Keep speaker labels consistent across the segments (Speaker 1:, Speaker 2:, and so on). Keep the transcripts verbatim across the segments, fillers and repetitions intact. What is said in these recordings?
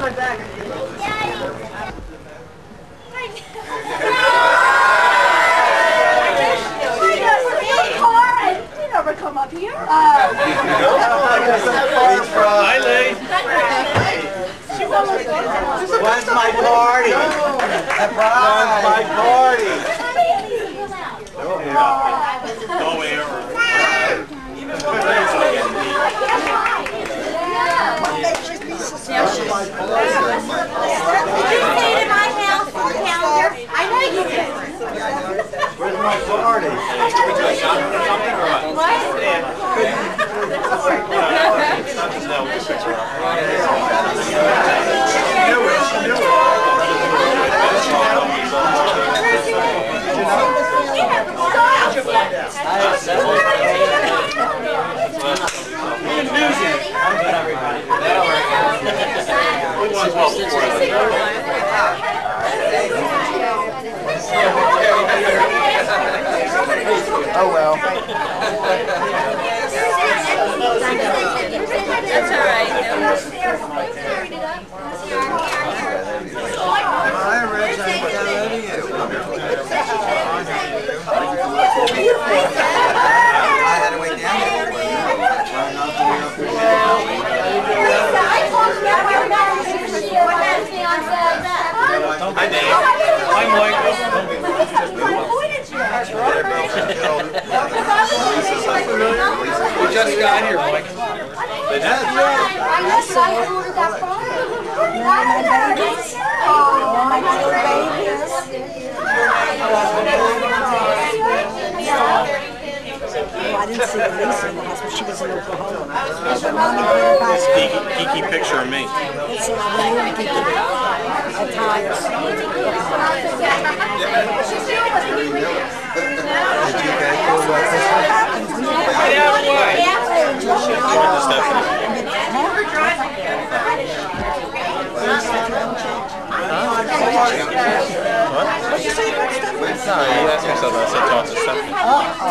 Speaker 1: my bag.
Speaker 2: You never come up here.
Speaker 3: Hi, Lee.
Speaker 1: When's my party? When's my party?
Speaker 3: Go wherever.
Speaker 2: Did you stay at my house on the calendar? I know you did.
Speaker 1: Where's my party?
Speaker 2: What?
Speaker 1: Oh well.
Speaker 2: That's all right.
Speaker 1: Hi, Rich. I'm down to you. I had to wait down there.
Speaker 3: Hi, Dave. Hi, Michael. We just got here, Mike. They did?
Speaker 4: I didn't see Lisa in the house, but she was in Oklahoma.
Speaker 3: Geeky, geeky picture of me.
Speaker 4: It's a really geeky at times.
Speaker 3: Get out of the way. What?
Speaker 4: What'd you say about Stephanie?
Speaker 3: No, you asked me something. I said talk to Stephanie.
Speaker 4: Oh, oh.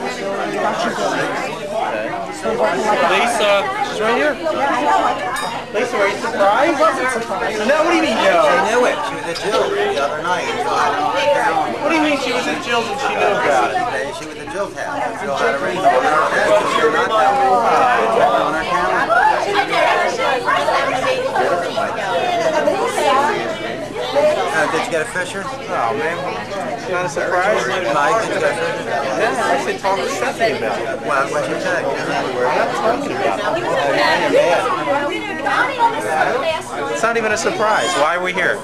Speaker 3: Lisa, she's right here. Lisa, are you surprised?
Speaker 4: I wasn't surprised.
Speaker 3: No, what do you mean no?
Speaker 1: She knew it. She was at Jill's the other night.
Speaker 3: What do you mean she was at Jill's and she knew about it?
Speaker 1: She was at Jill's house. Jill had a ring on her desk. She was not that on her calendar. Uh, did you get a Fisher?
Speaker 3: Oh, man. Not a surprise.
Speaker 1: Mike, did you get a Fisher?
Speaker 3: Yeah, I said talk to Stephanie about it.
Speaker 1: Well, what'd you say?
Speaker 3: We're not talking about it. It's not even a surprise. Why are we here?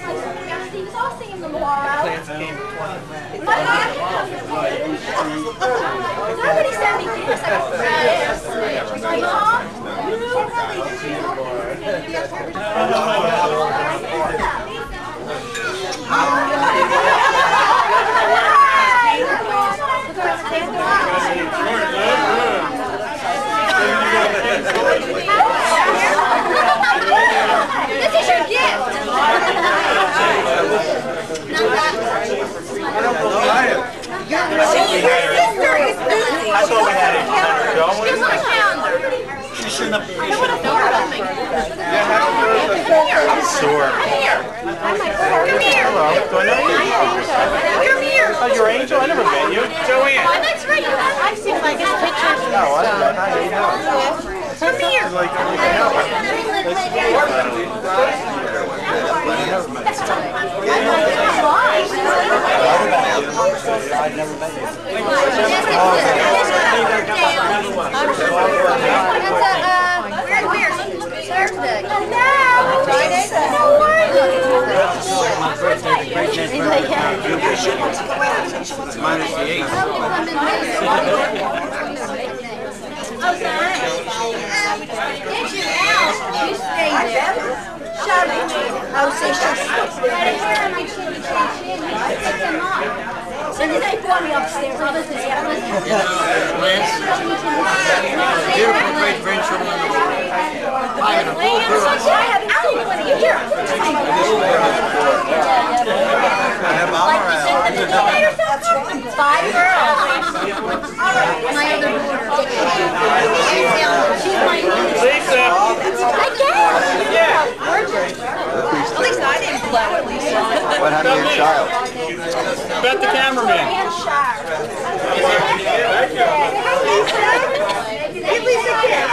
Speaker 3: Plans came
Speaker 2: Nobody sent me gifts. My mom? This is your gift.
Speaker 3: I don't believe it. I thought we had it going.
Speaker 2: Here's my calendar.
Speaker 3: She shouldn't have. I'm sore.
Speaker 2: Come here.
Speaker 3: Hello. Do I know you?
Speaker 2: Come here.
Speaker 3: Oh, you're Angel? I never met you. Joanne.
Speaker 2: Oh, that's right. I've seen like his pictures.
Speaker 3: No, I don't know. How you doing?
Speaker 2: Come here.
Speaker 3: She's like, oh, you can help.
Speaker 1: I've never met you.
Speaker 2: Where? Thursday.
Speaker 1: Minus the eight.
Speaker 2: Oh, thanks. Get you out. You stay there. Shut up. Oh, see, shut up. When did they brought me upstairs? I was there.
Speaker 1: Beautiful great grandchildren in the world. I have a full girl.
Speaker 2: I have everybody here.
Speaker 1: I have mom around.
Speaker 2: Five girls. My other daughter. She's my niece.
Speaker 3: Lisa.
Speaker 2: I guess.
Speaker 3: Yeah.
Speaker 2: Virgin.
Speaker 1: What happened to your child?
Speaker 3: Bet the cameraman.
Speaker 2: Give Lisa a kiss.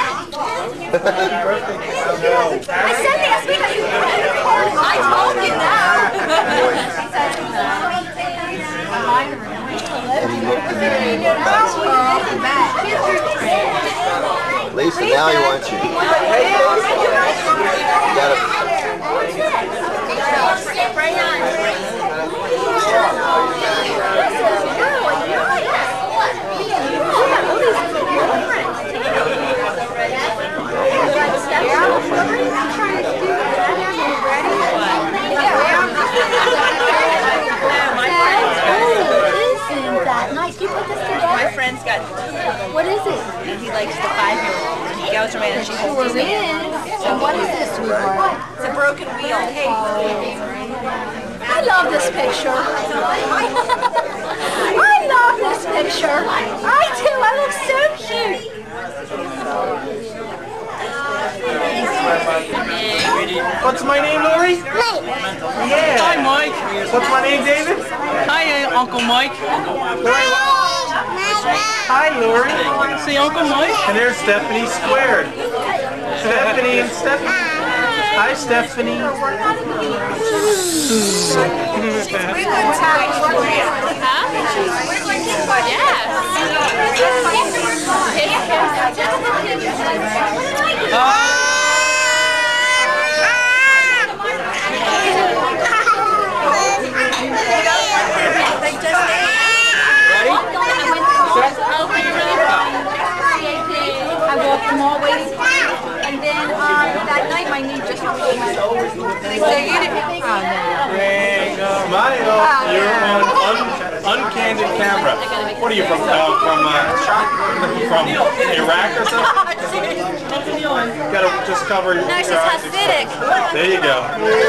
Speaker 2: I said last week I told you now.
Speaker 1: Lisa, now he wants you. You gotta...
Speaker 5: My friend's got,
Speaker 2: What is it?
Speaker 5: and he likes the five-year-old, and he goes around and she holds his hand.
Speaker 2: So what is this, sweetheart?
Speaker 5: It's a broken wheel. Hey,
Speaker 2: I love this picture. I love this picture. I do. I look so cute.
Speaker 3: What's my name, Lori? Yeah. Hi, Mike. What's my name, David? Hi, uh, Uncle Mike. Lori. Hi, Lori. See Uncle Mike? And there's Stephanie squared. Stephanie and Stephanie. Hi, Stephanie.
Speaker 5: she's wiggling tight for you.
Speaker 6: Huh? Yes.
Speaker 2: I walked them all ways, and then um, that night my knee just rolled.
Speaker 5: They say you didn't. Oh, no.
Speaker 3: Smile. You're on un uncandid camera. What are you from? Uh, from uh, from Iraq or something? Gotta just cover your
Speaker 5: No, she's
Speaker 3: eyes.
Speaker 5: Hasidic.
Speaker 3: There you go.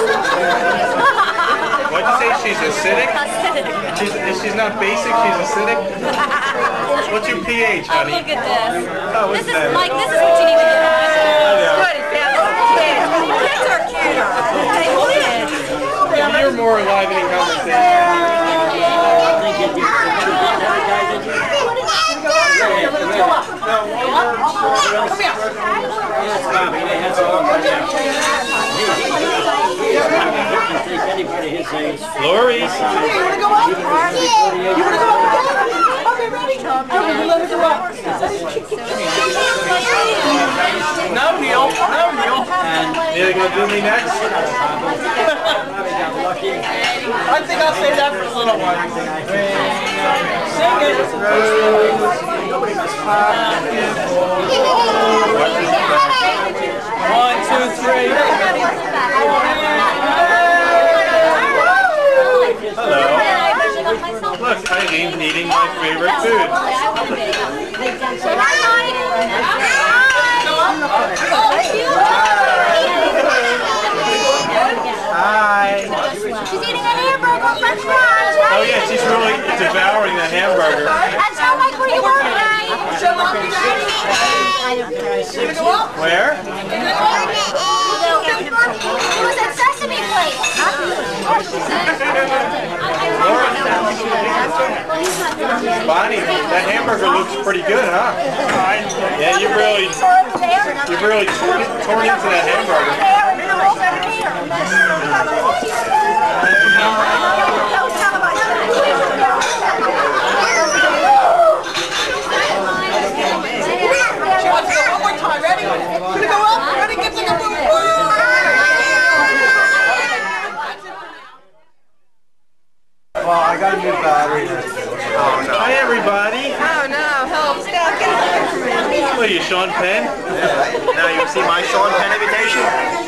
Speaker 3: What'd you say? She's acidic?
Speaker 5: Hasidic.
Speaker 3: She's, she's not basic, she's acidic? What's your pH,
Speaker 5: Oh,
Speaker 3: honey?
Speaker 5: look at this.
Speaker 3: Oh, what's
Speaker 5: This is,
Speaker 3: that?
Speaker 5: Mike, this is what you need to get.
Speaker 3: Yeah.
Speaker 5: Good, it's down. Kids. Kids are cuter. Hey, kids.
Speaker 3: Yeah, you're more enlivening conversation. Lori.
Speaker 2: You want to go up? You want to go up? Okay, ready? Okay, let her go up.
Speaker 3: No, Neil. No, Neil. You gonna do me next? I think I'll save that for a little while. Sing it. One, two, three. Hello. Look, Eileen eating my favorite food. Hi.
Speaker 2: She's eating a hamburger with french fries, right?
Speaker 3: Oh yeah, she's really devouring that hamburger.
Speaker 2: That's how Mike, where you work, right?
Speaker 3: Where?
Speaker 2: It was at Sesame Place.
Speaker 3: Bonnie, that hamburger looks pretty good, huh? Yeah, you really, you really torn, torn into that hamburger.
Speaker 1: Well, I got a new battery. Oh no.
Speaker 3: Hi everybody.
Speaker 5: Oh, no. Help. Stop. Get away from me.
Speaker 3: What are you, Sean Penn?
Speaker 1: Now you see my Sean Penn invitation?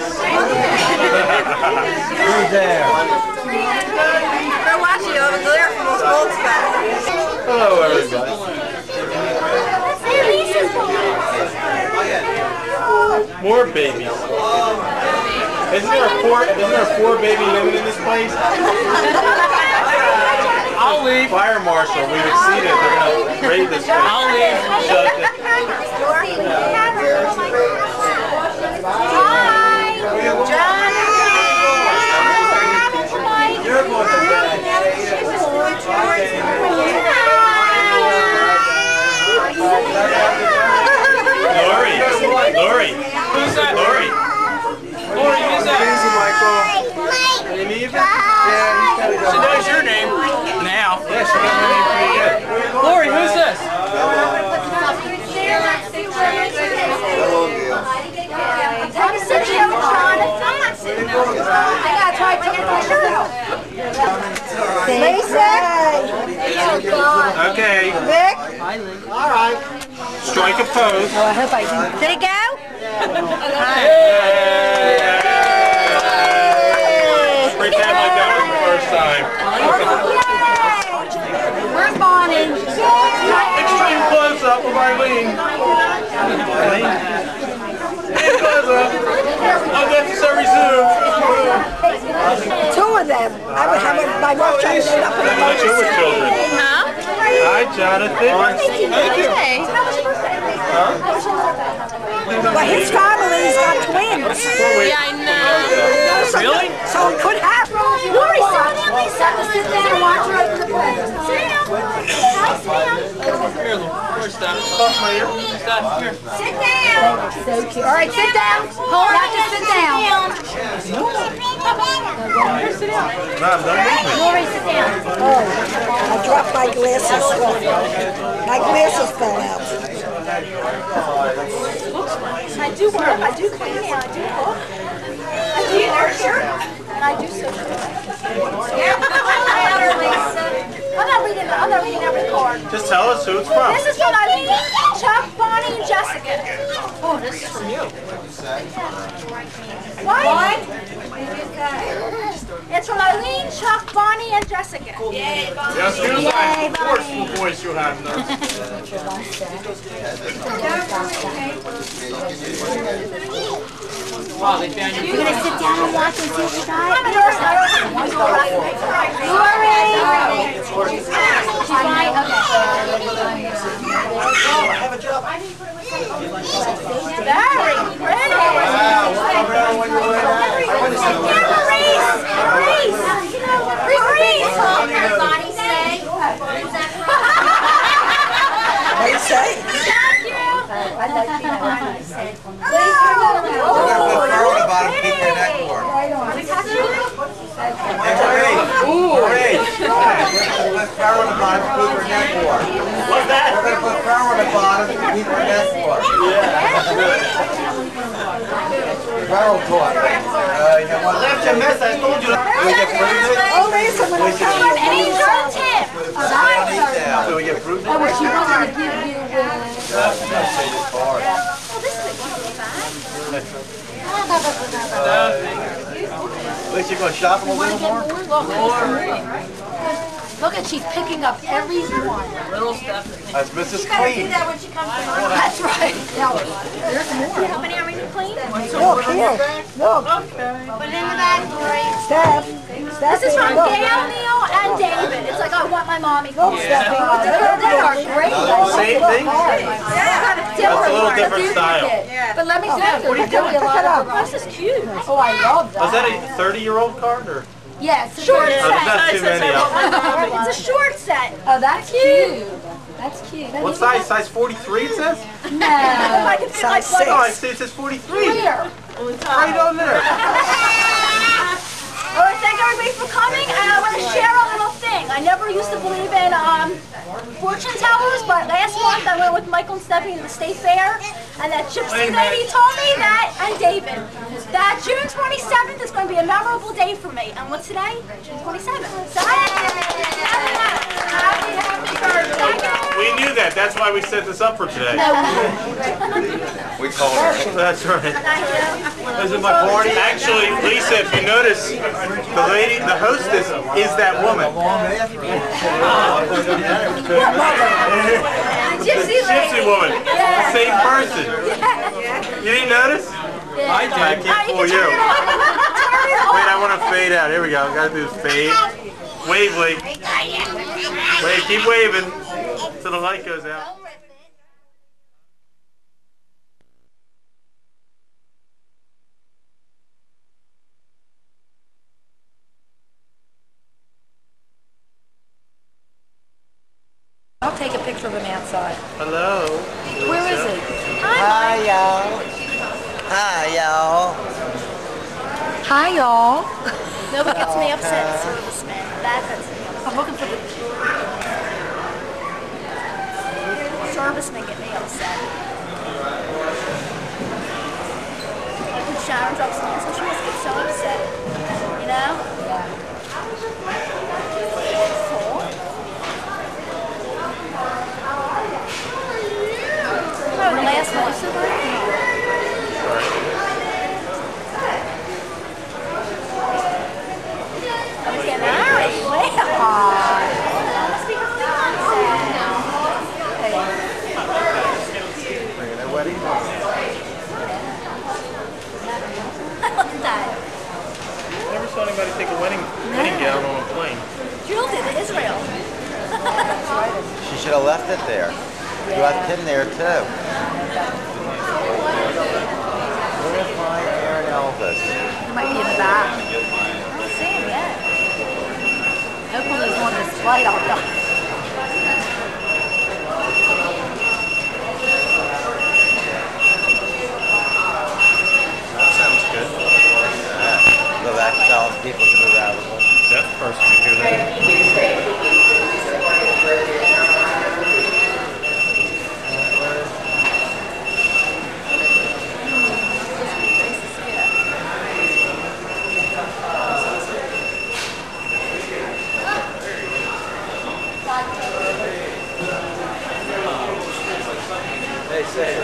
Speaker 1: Who's there?
Speaker 5: They're watching you over there from those old stuff.
Speaker 3: Hello everybody. More babies. Isn't there a four? Isn't there a four baby limit in this place? I'll leave. Fire marshal, we've exceeded. They're gonna raid this place. I'll leave. Shut it.
Speaker 2: Hi. John.
Speaker 3: You're going to Strike a pose.
Speaker 4: Oh, I hope I do.
Speaker 2: Did it go?
Speaker 3: Pretend like that was the first time.
Speaker 2: Where's Bonnie?
Speaker 3: Extreme close up of Eileen. Eileen. And close up. Unnecessary zoom.
Speaker 4: Two of them. I would have a, my wife trying to end up with a
Speaker 3: Not your
Speaker 4: motorcycle.
Speaker 3: children. Hi, Jonathan. Thank you.
Speaker 4: But his family's got twins.
Speaker 5: Yeah, I know.
Speaker 3: Really?
Speaker 4: So it could happen.
Speaker 2: Lori, sit down, Lisa. Sit down and watch her open the presents. Sit down. Hi, Sam. Sit down.
Speaker 4: So cute.
Speaker 2: All right, sit down. Hold on, just sit down.
Speaker 3: Mom, don't move me.
Speaker 2: Lori, sit down.
Speaker 4: Oh, I dropped my glasses. My glasses fell out.
Speaker 2: I do work, I do clean, and I do cook. I do nurture, and I do social work. I'm not reading, I'm not reading every card.
Speaker 3: Just tell us who it's from.
Speaker 2: This is from Eileen, Chuck, Bonnie, and Jessica. Oh, this is from you. What? It's from Eileen, Chuck, Bonnie, and Jessica. Yay, Bonnie.
Speaker 3: Yes, here's my forceful voice you have now.
Speaker 2: You're gonna sit down and watch and see what you got? Lori! She's fine? Okay. Very pretty! Maurice! Maurice! Bonnie say?
Speaker 4: What do you say?
Speaker 2: Thank you! I like you.
Speaker 1: You're gonna put fur on the bottom to keep your neck warm. Hey, Marie. Marie. We're gonna put fur on the bottom to keep your neck warm.
Speaker 3: What's that?
Speaker 1: We're gonna put fur on the bottom to keep your neck warm. Barrel talk. Uh, you want
Speaker 3: Left your mess, I told you.
Speaker 1: we get fruit?
Speaker 4: Oh, Lisa, when I'm coming.
Speaker 2: Angel tip!
Speaker 3: Do we get fruit?
Speaker 2: Oh, she wanted to give you
Speaker 1: Well,
Speaker 2: this is a cute bag.
Speaker 1: At least you're gonna shop them a little more?
Speaker 2: Look at, she's picking up every one.
Speaker 1: That's Missus
Speaker 2: You gotta do
Speaker 1: Clean.
Speaker 2: that when she comes to work. That's right. No, there's more. How many are we clean?
Speaker 4: Look here. Look.
Speaker 2: Put it in the bag, Lori.
Speaker 4: Steph. Steph.
Speaker 2: This is from
Speaker 4: look.
Speaker 2: Gail, Neil, and David. It's like I want my mommy.
Speaker 4: Look, Steffi.
Speaker 2: They're- They are great.
Speaker 3: Same thing?
Speaker 2: Yeah,
Speaker 3: That's a little different style.
Speaker 2: But let me tell you,
Speaker 4: Pick it up, pick it up.
Speaker 2: this is cute. Oh, I love that.
Speaker 3: Was that a thirty-year-old card or?
Speaker 2: Yeah, it's a short
Speaker 3: Oh,
Speaker 2: set.
Speaker 3: that's too many of them.
Speaker 2: It's a short set. Oh, that's cute. That's cute.
Speaker 3: What size? Size forty-three it says?
Speaker 2: No. I can fit like
Speaker 4: Size
Speaker 3: Oh, I
Speaker 2: one
Speaker 3: see it says forty-three.
Speaker 2: here.
Speaker 3: Right on there.
Speaker 2: I want to thank everybody for coming, and I want to share a little thing. I never used to believe in um, fortune tellers, but last month I went with Michael and Stephanie to the state fair, and that gypsy lady told me that, and David, that June twenty-seventh is going to be a memorable day for me. And what's today? June twenty-seventh. So happy, happy birthday.
Speaker 3: We knew that. That's why we set this up for today.
Speaker 1: We told her.
Speaker 3: That's right.
Speaker 2: Thank you.
Speaker 3: This is my party. Actually, Lisa, if you notice, the lady, the hostess, is that woman.
Speaker 2: Gypsy
Speaker 3: Gypsy
Speaker 2: lady.
Speaker 3: woman.
Speaker 2: Yeah.
Speaker 3: Same person. You didn't notice?
Speaker 2: I
Speaker 3: did. I can't fool you. Wait, I want to fade out. Here we go. Gotta do this fade. Wave, Lee. Wave, keep waving till the light goes out.
Speaker 4: I'll take a picture of him outside.
Speaker 3: Hello.
Speaker 4: Where is he?
Speaker 1: Hi, y'all. Hi, y'all.
Speaker 4: Hi, y'all.
Speaker 2: Nobody gets me upset, serviceman. That gets me upset.
Speaker 4: I'm looking for the...
Speaker 2: Servicemen get me upset. Like when Sharon drops me, so she must get so upset. You know? Cool.
Speaker 3: tell anybody to take a wedding, wedding gown on a plane.
Speaker 2: Jill did to Israel.
Speaker 1: She should have left it there. You got Tim there too. Where's my Aaron Elvis?
Speaker 2: It might be in the back. I don't see him yet. Hopefully he's on this flight all done.
Speaker 1: That sounds good. Yeah. Go back telling people to move out of the way.
Speaker 3: That's the person to hear that.
Speaker 1: They say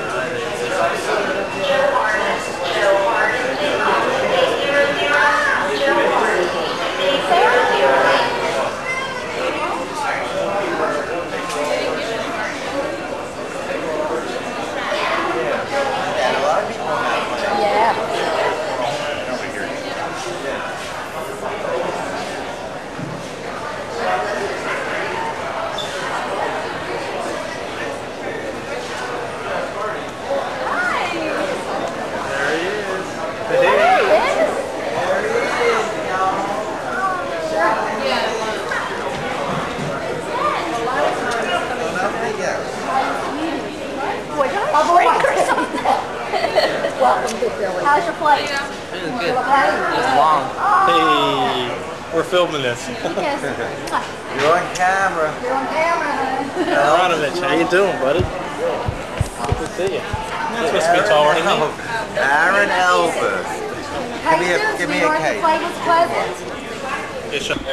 Speaker 2: How's your flight?
Speaker 6: It was good. It was long.
Speaker 3: Hey, we're filming this.
Speaker 2: Yes.
Speaker 1: you're on camera.
Speaker 2: You're on camera.
Speaker 3: Aronovich, how you doing, buddy? Good to see you. You're supposed to be taller than me.
Speaker 1: Aaron Elvis. Give me a, give me a
Speaker 2: The
Speaker 1: cake.
Speaker 2: flight was pleasant.
Speaker 3: Yes, sir.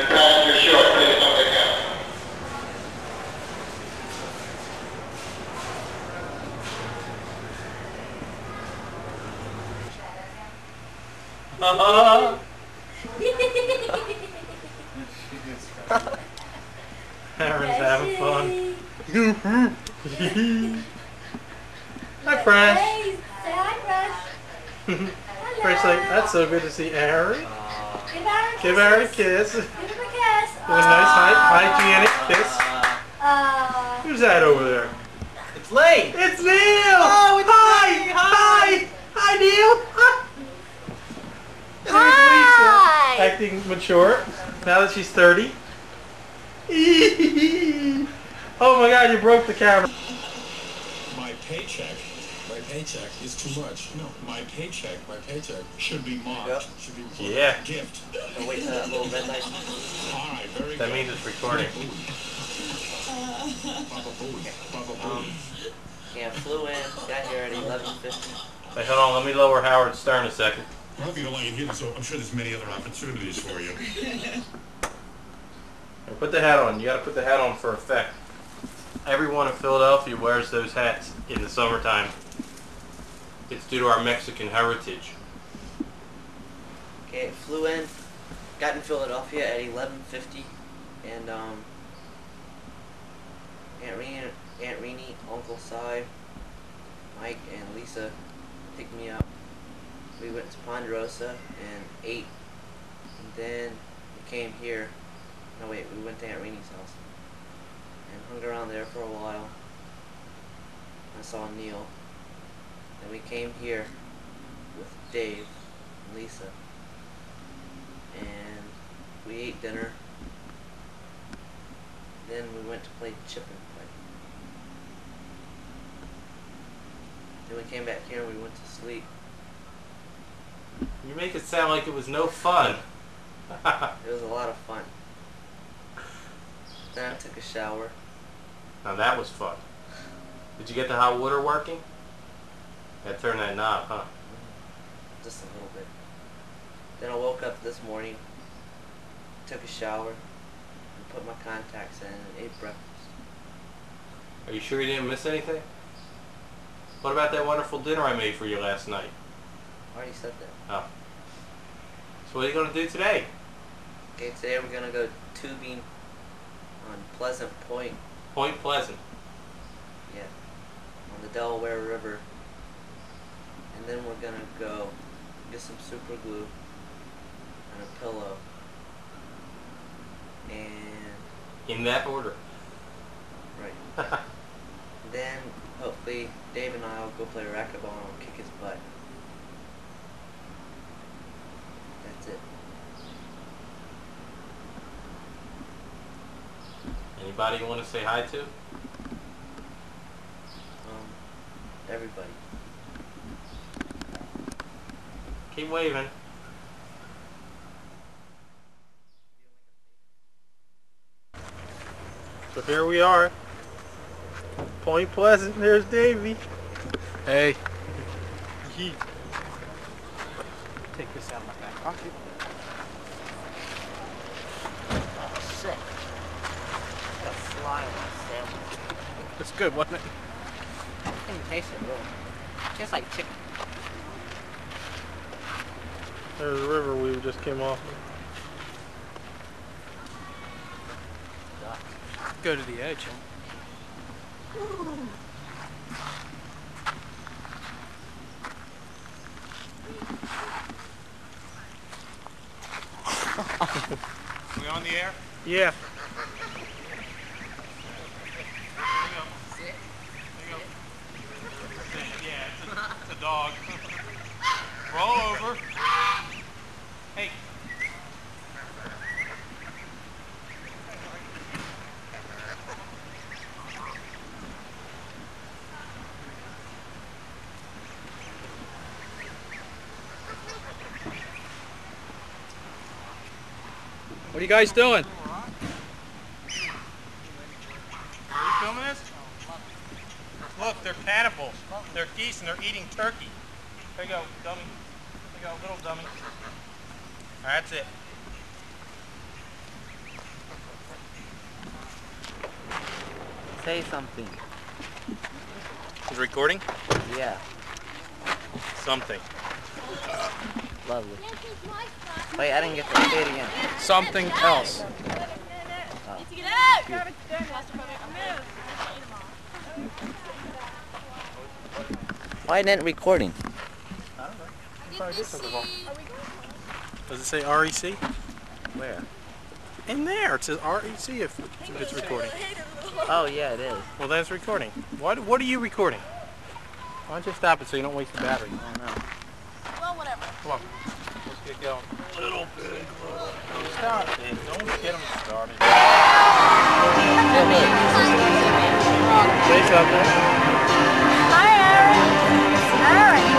Speaker 3: Uh-huh. Aaron's having fun. Hi, Fresh.
Speaker 2: Hey, say hi, Fresh.
Speaker 3: Fresh, like, that's so good to see Aaron.
Speaker 2: Give Aaron
Speaker 3: Give Aaron a
Speaker 2: kisses.
Speaker 3: kiss.
Speaker 2: Give him a kiss.
Speaker 3: Give a nice, hy hygienic kiss.
Speaker 2: Uh,
Speaker 3: Who's that over there?
Speaker 6: It's late.
Speaker 3: It's Neil! Oh, it's hi! Hi! Hi! Hi, Neil! Hi!
Speaker 2: Hi!
Speaker 3: Lisa, acting mature, now that she's thirty. Oh my god, you broke the camera.
Speaker 7: My paycheck, my paycheck is too much. No, my paycheck, my paycheck should be marked.
Speaker 6: Yep.
Speaker 7: Should be put
Speaker 3: Yeah.
Speaker 7: gift.
Speaker 6: Oh, wait for that little red light.
Speaker 7: All right, very
Speaker 3: That
Speaker 7: good.
Speaker 3: means it's recording.
Speaker 7: Baba Booey. Baba
Speaker 6: Um,
Speaker 7: Booey.
Speaker 6: yeah, flew in, got here at eleven fifty.
Speaker 3: Wait, hold on, let me lower Howard Stern a second.
Speaker 7: Well, if you don't like it here, so I'm sure there's many other opportunities for you.
Speaker 3: Now put the hat on. You gotta put the hat on for effect. Everyone in Philadelphia wears those hats in the summertime. It's due to our Mexican heritage.
Speaker 6: Okay, flew in, got in Philadelphia at eleven fifty, and um, Aunt Rini, Aunt Rini, Uncle Si, Mike, and Lisa picked me up. We went to Ponderosa and ate, and then we came here. No wait, we went to Aunt Rini's house and hung around there for a while. I saw Neil. Then we came here with Dave and Lisa, and we ate dinner. Then we went to play chip and play. Then we came back here and we went to sleep.
Speaker 3: You make it sound like it was no fun.
Speaker 6: It was a lot of fun. Then I took a shower.
Speaker 3: Now that was fun. Did you get the hot water working? I turned that knob, huh?
Speaker 6: Just a little bit. Then I woke up this morning, took a shower, and put my contacts in and ate breakfast.
Speaker 3: Are you sure you didn't miss anything? What about that wonderful dinner I made for you last night?
Speaker 6: I already said that.
Speaker 3: Oh. So what are you going to do today?
Speaker 6: Okay, today we're going to go tubing on Pleasant Point.
Speaker 3: Point Pleasant.
Speaker 6: Yeah. On the Delaware River. And then we're going to go get some super glue. And and a pillow. And
Speaker 3: in that order.
Speaker 6: right. Then hopefully Dave and I will go play racquetball and I'll kick his butt. That's it.
Speaker 3: Anybody you want to say hi to?
Speaker 6: Um, everybody.
Speaker 3: Keep waving. So here we are. Point Pleasant, there's Davey.
Speaker 8: Hey.
Speaker 3: Yeet. Take this out of my back pocket.
Speaker 6: Oh, sick. Got slime on the sandwich.
Speaker 8: It's good, wasn't it?
Speaker 6: I think it tasted good. Tastes like chicken.
Speaker 3: There's the river we just came off of.
Speaker 8: Go to the edge.
Speaker 3: We on the air? Yeah. Yeah, it's a, it's a dog. Roll over. Hey.
Speaker 8: What are you guys doing?
Speaker 3: Are you filming this? Look, they're cannibals. They're geese and they're eating turkey. There you go, dummy. There you go, little dummy. That's it.
Speaker 6: Say something.
Speaker 3: Is it recording?
Speaker 6: Yeah.
Speaker 3: Something.
Speaker 6: Lovely. Wait, I didn't get to say it again.
Speaker 8: Something else.
Speaker 6: Why isn't it recording?
Speaker 3: Does it say R E C?
Speaker 6: Where?
Speaker 3: In there, it says R E C if it's recording.
Speaker 6: Oh yeah, it is.
Speaker 3: Well, then it's recording. What What are you recording? Why don't you stop it so you don't waste the battery?
Speaker 6: Oh no.
Speaker 2: Well, whatever.
Speaker 3: Come on, let's get going. Little bit. Don't stop it. Don't get them started. Say something.
Speaker 2: Hi, Aaron. Aaron.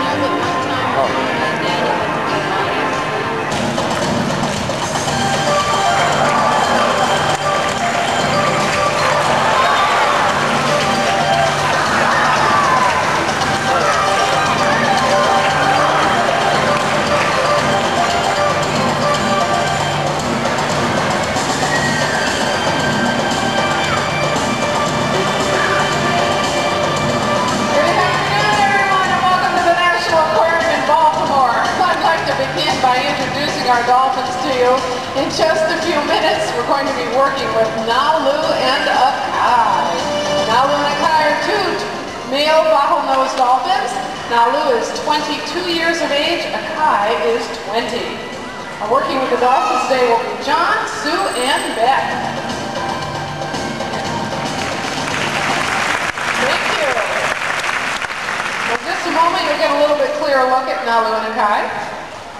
Speaker 9: By introducing our dolphins to you. In just a few minutes, we're going to be working with Nalu and Akai. Nalu and Akai are two male bottlenose dolphins. Nalu is twenty-two years of age, Akai is twenty. Our working with the dolphins today will be John, Sue, and Beth. Thank you. In just a moment, you'll get a little bit clearer look at Nalu and Akai.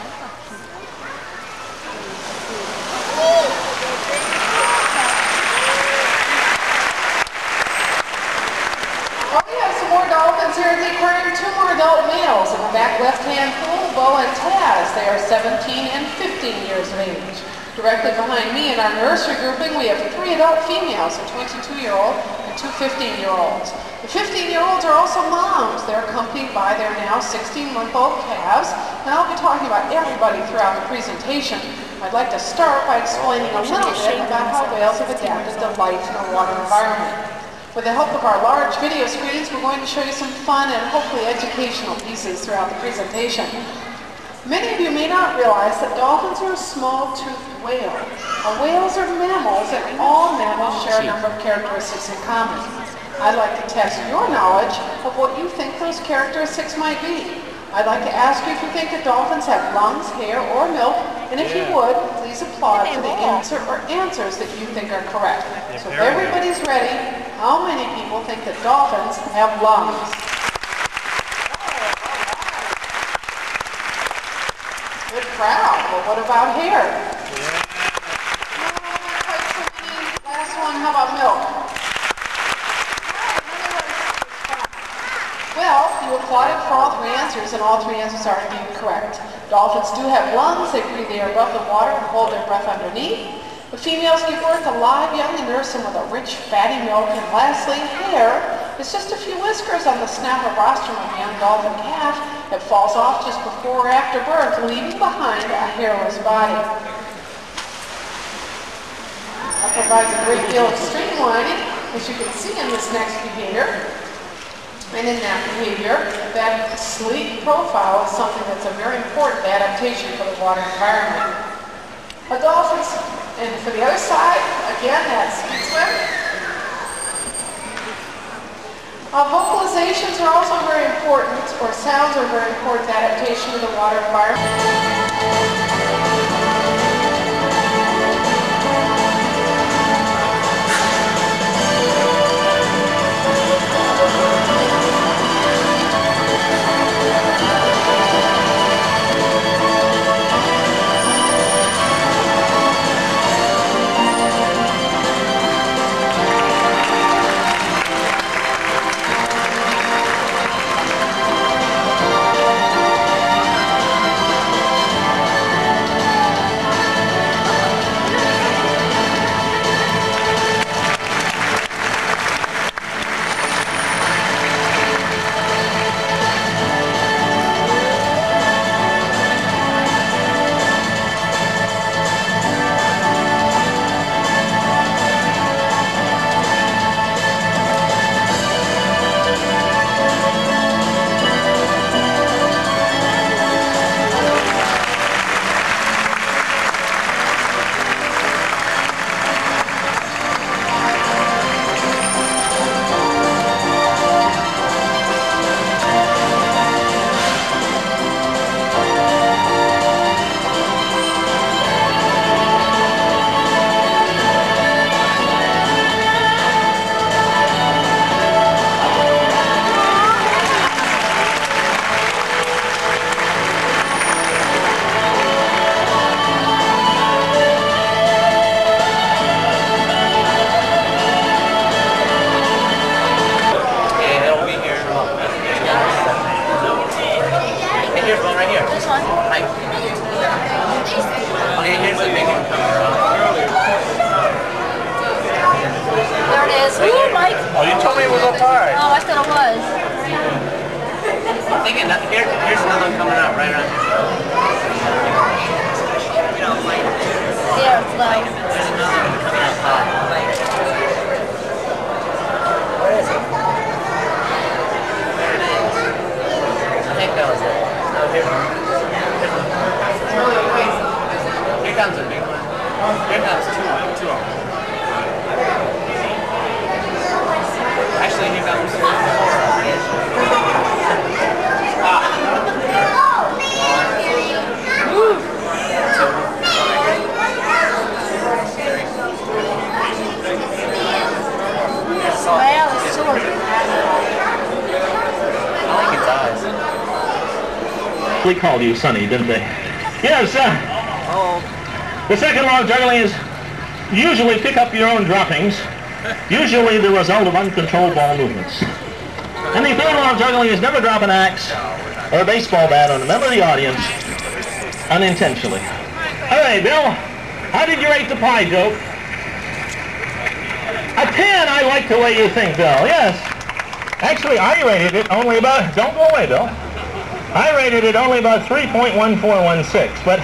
Speaker 9: Well, we have some more dolphins here at the aquarium, two more adult males in the back left-hand pool, Bo and Taz. They are seventeen and fifteen years of age. Directly behind me in our nursery grouping, we have three adult females, a twenty-two-year-old and two fifteen-year-olds. The fifteen-year-olds are also moms. They're accompanied by their now sixteen-month-old calves, and I'll be talking about everybody throughout the presentation. I'd like to start by explaining a little bit about how whales have adapted to life in a water environment. With the help of our large video screens, we're going to show you some fun and hopefully educational pieces throughout the presentation. Many of you may not realize that dolphins are a small-toothed whale. Now, whales are mammals, and all mammals share a number of characteristics in common. I'd like to test your knowledge of what you think those characteristics might be. I'd like to ask you if you think that dolphins have lungs, hair, or milk, and if you would, please applaud for the answer or answers that you think are correct. So if everybody's ready, how many people think that dolphins have lungs? Good crowd. Well, what about hair? Last one, how about milk? Well, you applauded for all three answers, and all three answers are indeed correct. Dolphins do have lungs. They breathe air above the water and hold their breath underneath. The females give birth to live young and nurse them with a rich, fatty milk. And lastly, hair is just a few whiskers on the snout or rostrum of a young dolphin calf that falls off just before or after birth, leaving behind a hairless body. That provides a great deal of streamlining, as you can see in this next behavior. And in that behavior, that sleek profile is something that's a very important adaptation for the water environment. A dolphin's, and for the other side, again, that's skeet swim. Uh, vocalizations are also very important, or sounds are very important adaptation to the water environment.
Speaker 3: Oh, you told me it was up high.
Speaker 2: Oh, I thought it was.
Speaker 6: I'm thinking that here, here's another one coming up right around here.
Speaker 2: Yeah, it's low.
Speaker 6: There's another one coming up high. Where is it? There it is. I think that was it. No, here. Here comes a big one. Here comes two, two of them. Actually, here comes four. Ah. Woo.
Speaker 2: Well, it's two of them.
Speaker 6: I like its eyes.
Speaker 10: They called you Sonny, didn't they? Yes, uh,
Speaker 6: Oh.
Speaker 10: the second law of juggling is usually pick up your own droppings, usually the result of uncontrolled ball movements. And the third law of juggling is never drop an axe or a baseball bat on a member of the audience unintentionally. All right, Bill, how did you rate the pie joke? A ten, I like the way you think, Bill, yes. Actually, I rated it only about, don't go away, Bill. I rated it only about three point one four one six, but,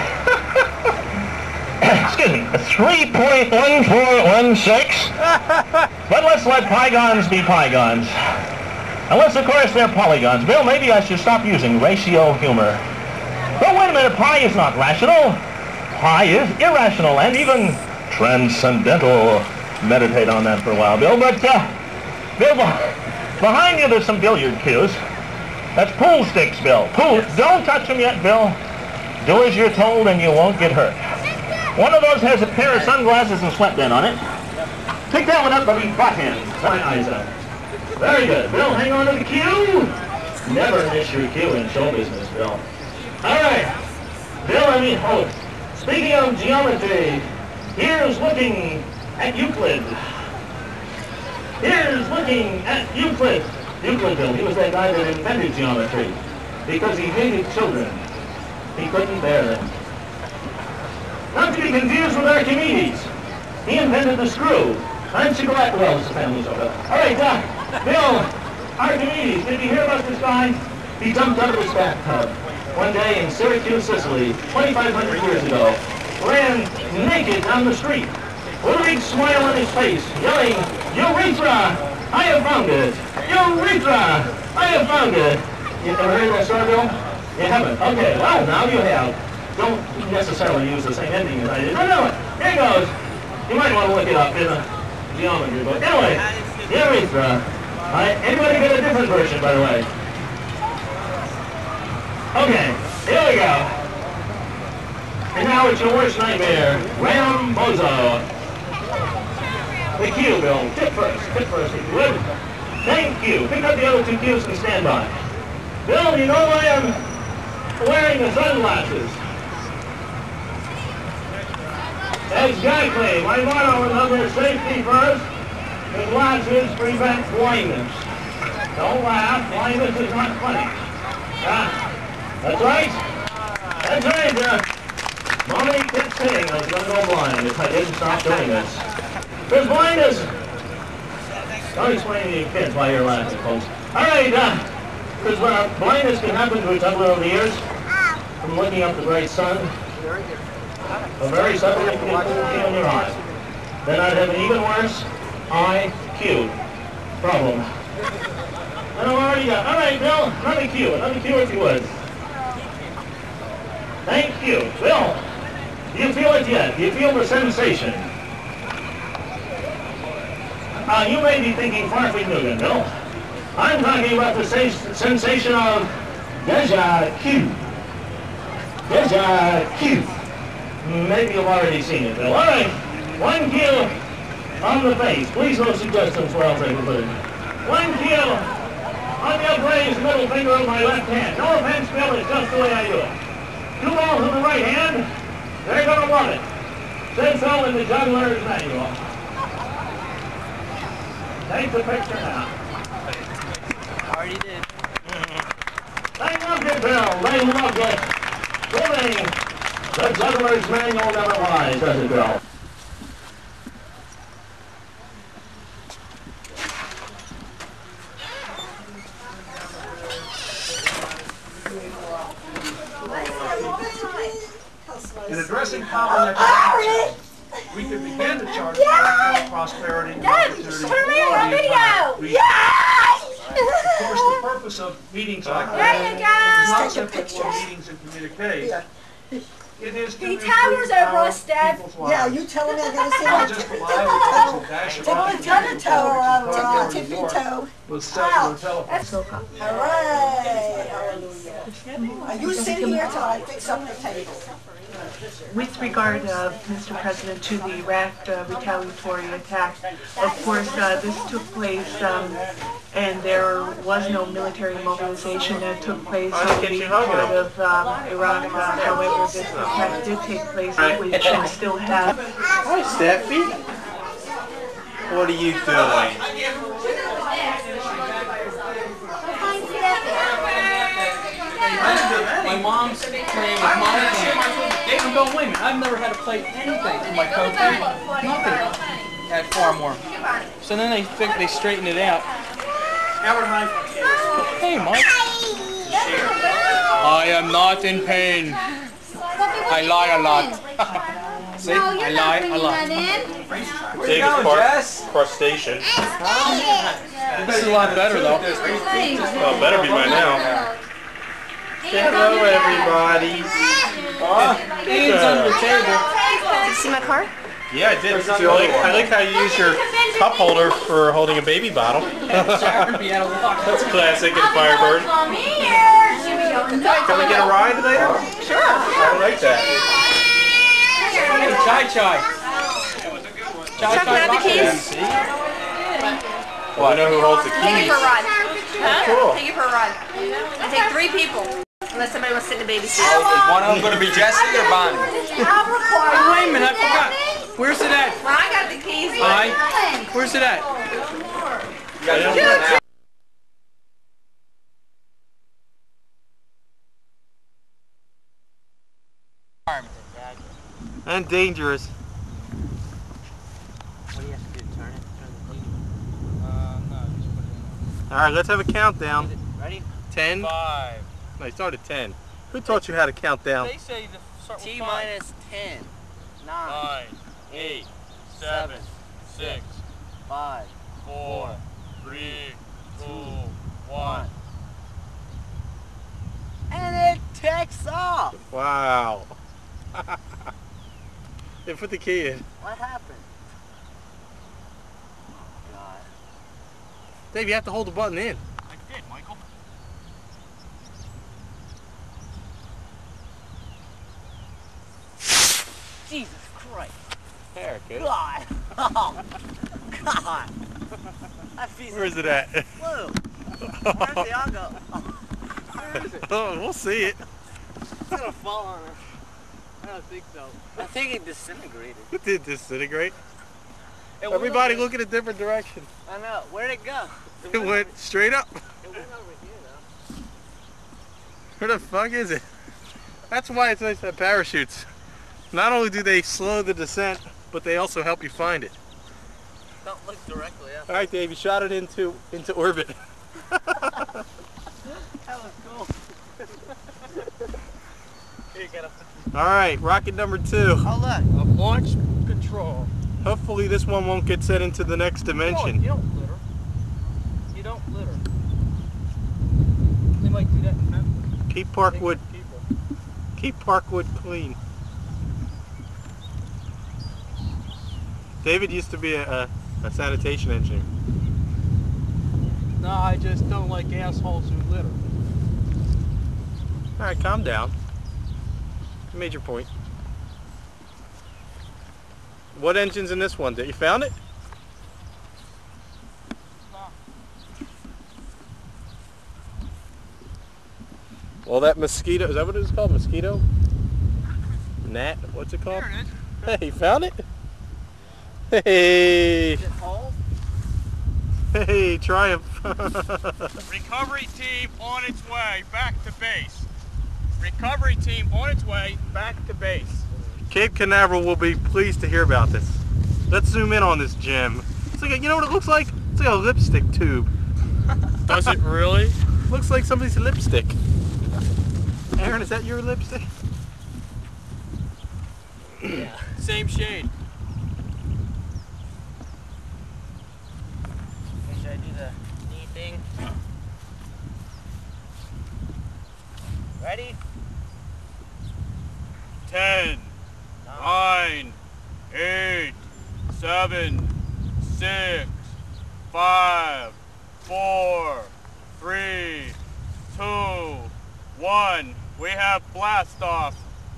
Speaker 10: excuse me, three point one four one six? But let's let pygons be pygons. Unless, of course, they're polygons. Bill, maybe I should stop using ratio humor. But wait a minute, pi is not rational. Pi is irrational and even transcendental. Meditate on that for a while, Bill. But, uh, Bill, behind you there's some billiard cues. That's pool sticks, Bill. Pool. Don't touch them yet, Bill. Do as you're told and you won't get hurt. One of those has a pair of sunglasses and sweatband on it. Pick that one up by the butt hand. My eyes up. Very good. Bill, hang on to the cue. Never miss your cue in show business, Bill. All right. Bill, I mean, oh, speaking of geometry, here's looking at Euclid. Here's looking at Euclid. Euclid, Bill, he was that guy that invented geometry because he hated children. He couldn't bear them. Not to be confused with Archimedes. He invented the screw. I'm Chicolette Wells, the family soda. All right, uh, Bill, Archimedes, did you hear about this guy? He jumped out of his bathtub one day in Syracuse, Sicily, twenty-five hundred years ago. Ran naked down the street with a big smile on his face, yelling, "Urethra! I have found it! Urethra! I have found it!" You ever heard that story, Bill? You haven't? Okay, well, now you have. Don't necessarily use the same ending as I did. No, no, here it goes. You might want to look it up in a geometry book. Anyway, urethra. All right, anybody get a different version, by the way? Okay, here we go. And now it's your worst nightmare, Rambozo. The cue, Bill. Tip first. Tip first, if you would. Thank you. Pick up the other two cues and stand by. Bill, you know why I'm wearing the sunglasses? Exactly. My motto is under safety first. The glasses prevent blindness. Don't laugh. Blindness is not funny. Ah, that's right. That's right. Uh, Mommy kept saying I was going to go blind if I didn't stop doing this. There's blindness. Don't explain to your kids why you're laughing, folks. All right. Because uh, uh, blindness can happen to a toddler over the years from looking up the bright sun. A very subtle in your eye. Then I'd have an even worse I Q problem. And I've already got. All right, Bill, another cue, another cue if you would. Thank you. Bill, do you feel it yet? Do you feel the sensation? Uh, you may be thinking Farfig-Nugent, Bill. I'm talking about the sensation of déjà vu. Déjà vu. Maybe you've already seen it, Bill. All right, one cue on the face. Please no suggestions where else I can put it. One cue on the upraised middle finger of my left hand. No offense, Bill, it's just the way I do it. Two balls in the right hand, they're going to love it. Says so in the juggler's manual. Take the picture now.
Speaker 3: Already did.
Speaker 10: They loved it, Bill. They loved it. Proving the juggler's manual never lies, does it, Bill?
Speaker 11: In addressing power next we could begin to chart yeah. prosperity.
Speaker 2: Dad, put me on video! Yes!
Speaker 11: Of course, the purpose of meetings like that is not simply for meetings and communique. Yeah. It is to
Speaker 2: he towers over us, Dad.
Speaker 4: Yeah, you tell me I gotta see my tippy toe. Tippy toe tower over tippy toe.
Speaker 11: With cellular telephone.
Speaker 4: Hooray! Are you sitting here till I fix up the table?
Speaker 12: With regard, uh, Mister President, to the Iraq uh, retaliatory attack, of course, uh, this took place, um, and there was no military mobilization that took place on the part of um, Iraq. Uh, however, this attack did take place, which uh, still has.
Speaker 3: Hi, Steffi. What are you doing? My mom's playing with my game. I'm going, wait a minute, I've never had to play anything in my coach. Nothing at Farmore. So then they think they straighten it out. Hey, Mike. I am not in pain. I lie a lot. See, I lie a lot.
Speaker 8: David Park, crustacean.
Speaker 3: This is a lot better, though.
Speaker 8: Well, better be by now.
Speaker 3: Hello, everybody. Oh, Ian's under the table.
Speaker 5: Did you see my car?
Speaker 8: Yeah, I did. I like, I like how you use your cup holder for holding a baby bottle. That's classic in Firebird.
Speaker 2: Come here, Jimmy.
Speaker 8: Can we get a ride later?
Speaker 2: Sure.
Speaker 8: I like that.
Speaker 11: Hey, Chai Chai. Chai
Speaker 5: Chuck, can I have the keys?
Speaker 8: Well, I know who holds the
Speaker 5: Take
Speaker 8: keys.
Speaker 5: you for a ride. Huh?
Speaker 8: Cool.
Speaker 5: Take you for a ride. I take three people. Unless somebody wants to sit in the baby seat.
Speaker 1: Is one of them going to be Jesse or Bonnie?
Speaker 11: Wait a minute, I forgot. Where's it at?
Speaker 5: When I got the keys.
Speaker 11: I. Where's it at?
Speaker 1: You guys don't know now.
Speaker 3: And dangerous.
Speaker 6: What do you have to do? Turn it? Turn the key?
Speaker 11: Uh, no, just put it in.
Speaker 3: Alright, let's have a countdown.
Speaker 6: Ready?
Speaker 3: ten.
Speaker 11: Five.
Speaker 3: No, you started ten. Who taught you how to count down?
Speaker 11: They say to start with
Speaker 6: T
Speaker 11: five.
Speaker 6: minus ten. Nine.
Speaker 11: Nine. Eight. Seven. Six.
Speaker 6: Five.
Speaker 11: Four. Three. Two. One.
Speaker 6: And it takes off.
Speaker 3: Wow. They put the key in.
Speaker 6: What happened? God.
Speaker 3: Dave, you have to hold the button in.
Speaker 11: I did, Michael.
Speaker 6: Jesus Christ.
Speaker 3: There, good.
Speaker 6: God. Oh, God. That piece
Speaker 3: Where is it at?
Speaker 6: Blue. Where's the algo? Where is it?
Speaker 3: Oh, we'll see it.
Speaker 6: It's gonna fall on her. I don't think so. I think it disintegrated.
Speaker 3: It did disintegrate.
Speaker 6: It went
Speaker 3: Everybody
Speaker 6: over-
Speaker 3: look in a different direction.
Speaker 6: I know. Where'd it go?
Speaker 3: It went straight up.
Speaker 6: It went over here, though.
Speaker 3: Where the fuck is it? That's why it's nice to have parachutes. Not only do they slow the descent, but they also help you find it.
Speaker 6: Don't look directly up.
Speaker 3: All right, Dave, you shot it into into orbit.
Speaker 6: That was cool. Here, you gotta...
Speaker 3: All right, rocket number two.
Speaker 6: Oh, look.
Speaker 11: A launch control.
Speaker 3: Hopefully this one won't get sent into the next dimension.
Speaker 11: You don't, you don't litter. You don't litter. They might do that in Memphis.
Speaker 3: Keep Parkwood,
Speaker 11: People.
Speaker 3: keep Parkwood clean. David used to be a, a, a sanitation engineer.
Speaker 11: No, I just don't like assholes who litter.
Speaker 3: All right, calm down. You made your point. What engine's in this one? Did you found it? Well, that mosquito, is that what it's called? Mosquito? Gnat? What's it called?
Speaker 11: There it is.
Speaker 3: Hey, you found it? Hey!
Speaker 6: Is it whole?
Speaker 3: Hey, Triumph!
Speaker 11: Recovery team on its way back to base. Recovery team on its way back to base.
Speaker 3: Cape Canaveral will be pleased to hear about this. Let's zoom in on this gem. It's like a, you know what it looks like? It's like a lipstick tube.
Speaker 8: Does it really?
Speaker 3: Looks like somebody's lipstick. Aaron, is that your lipstick?
Speaker 11: Yeah. Same shade.
Speaker 6: Should I do the knee thing? Ready?
Speaker 11: Ten, nine, eight, seven, six, five, four, three, two, one. We have blast off.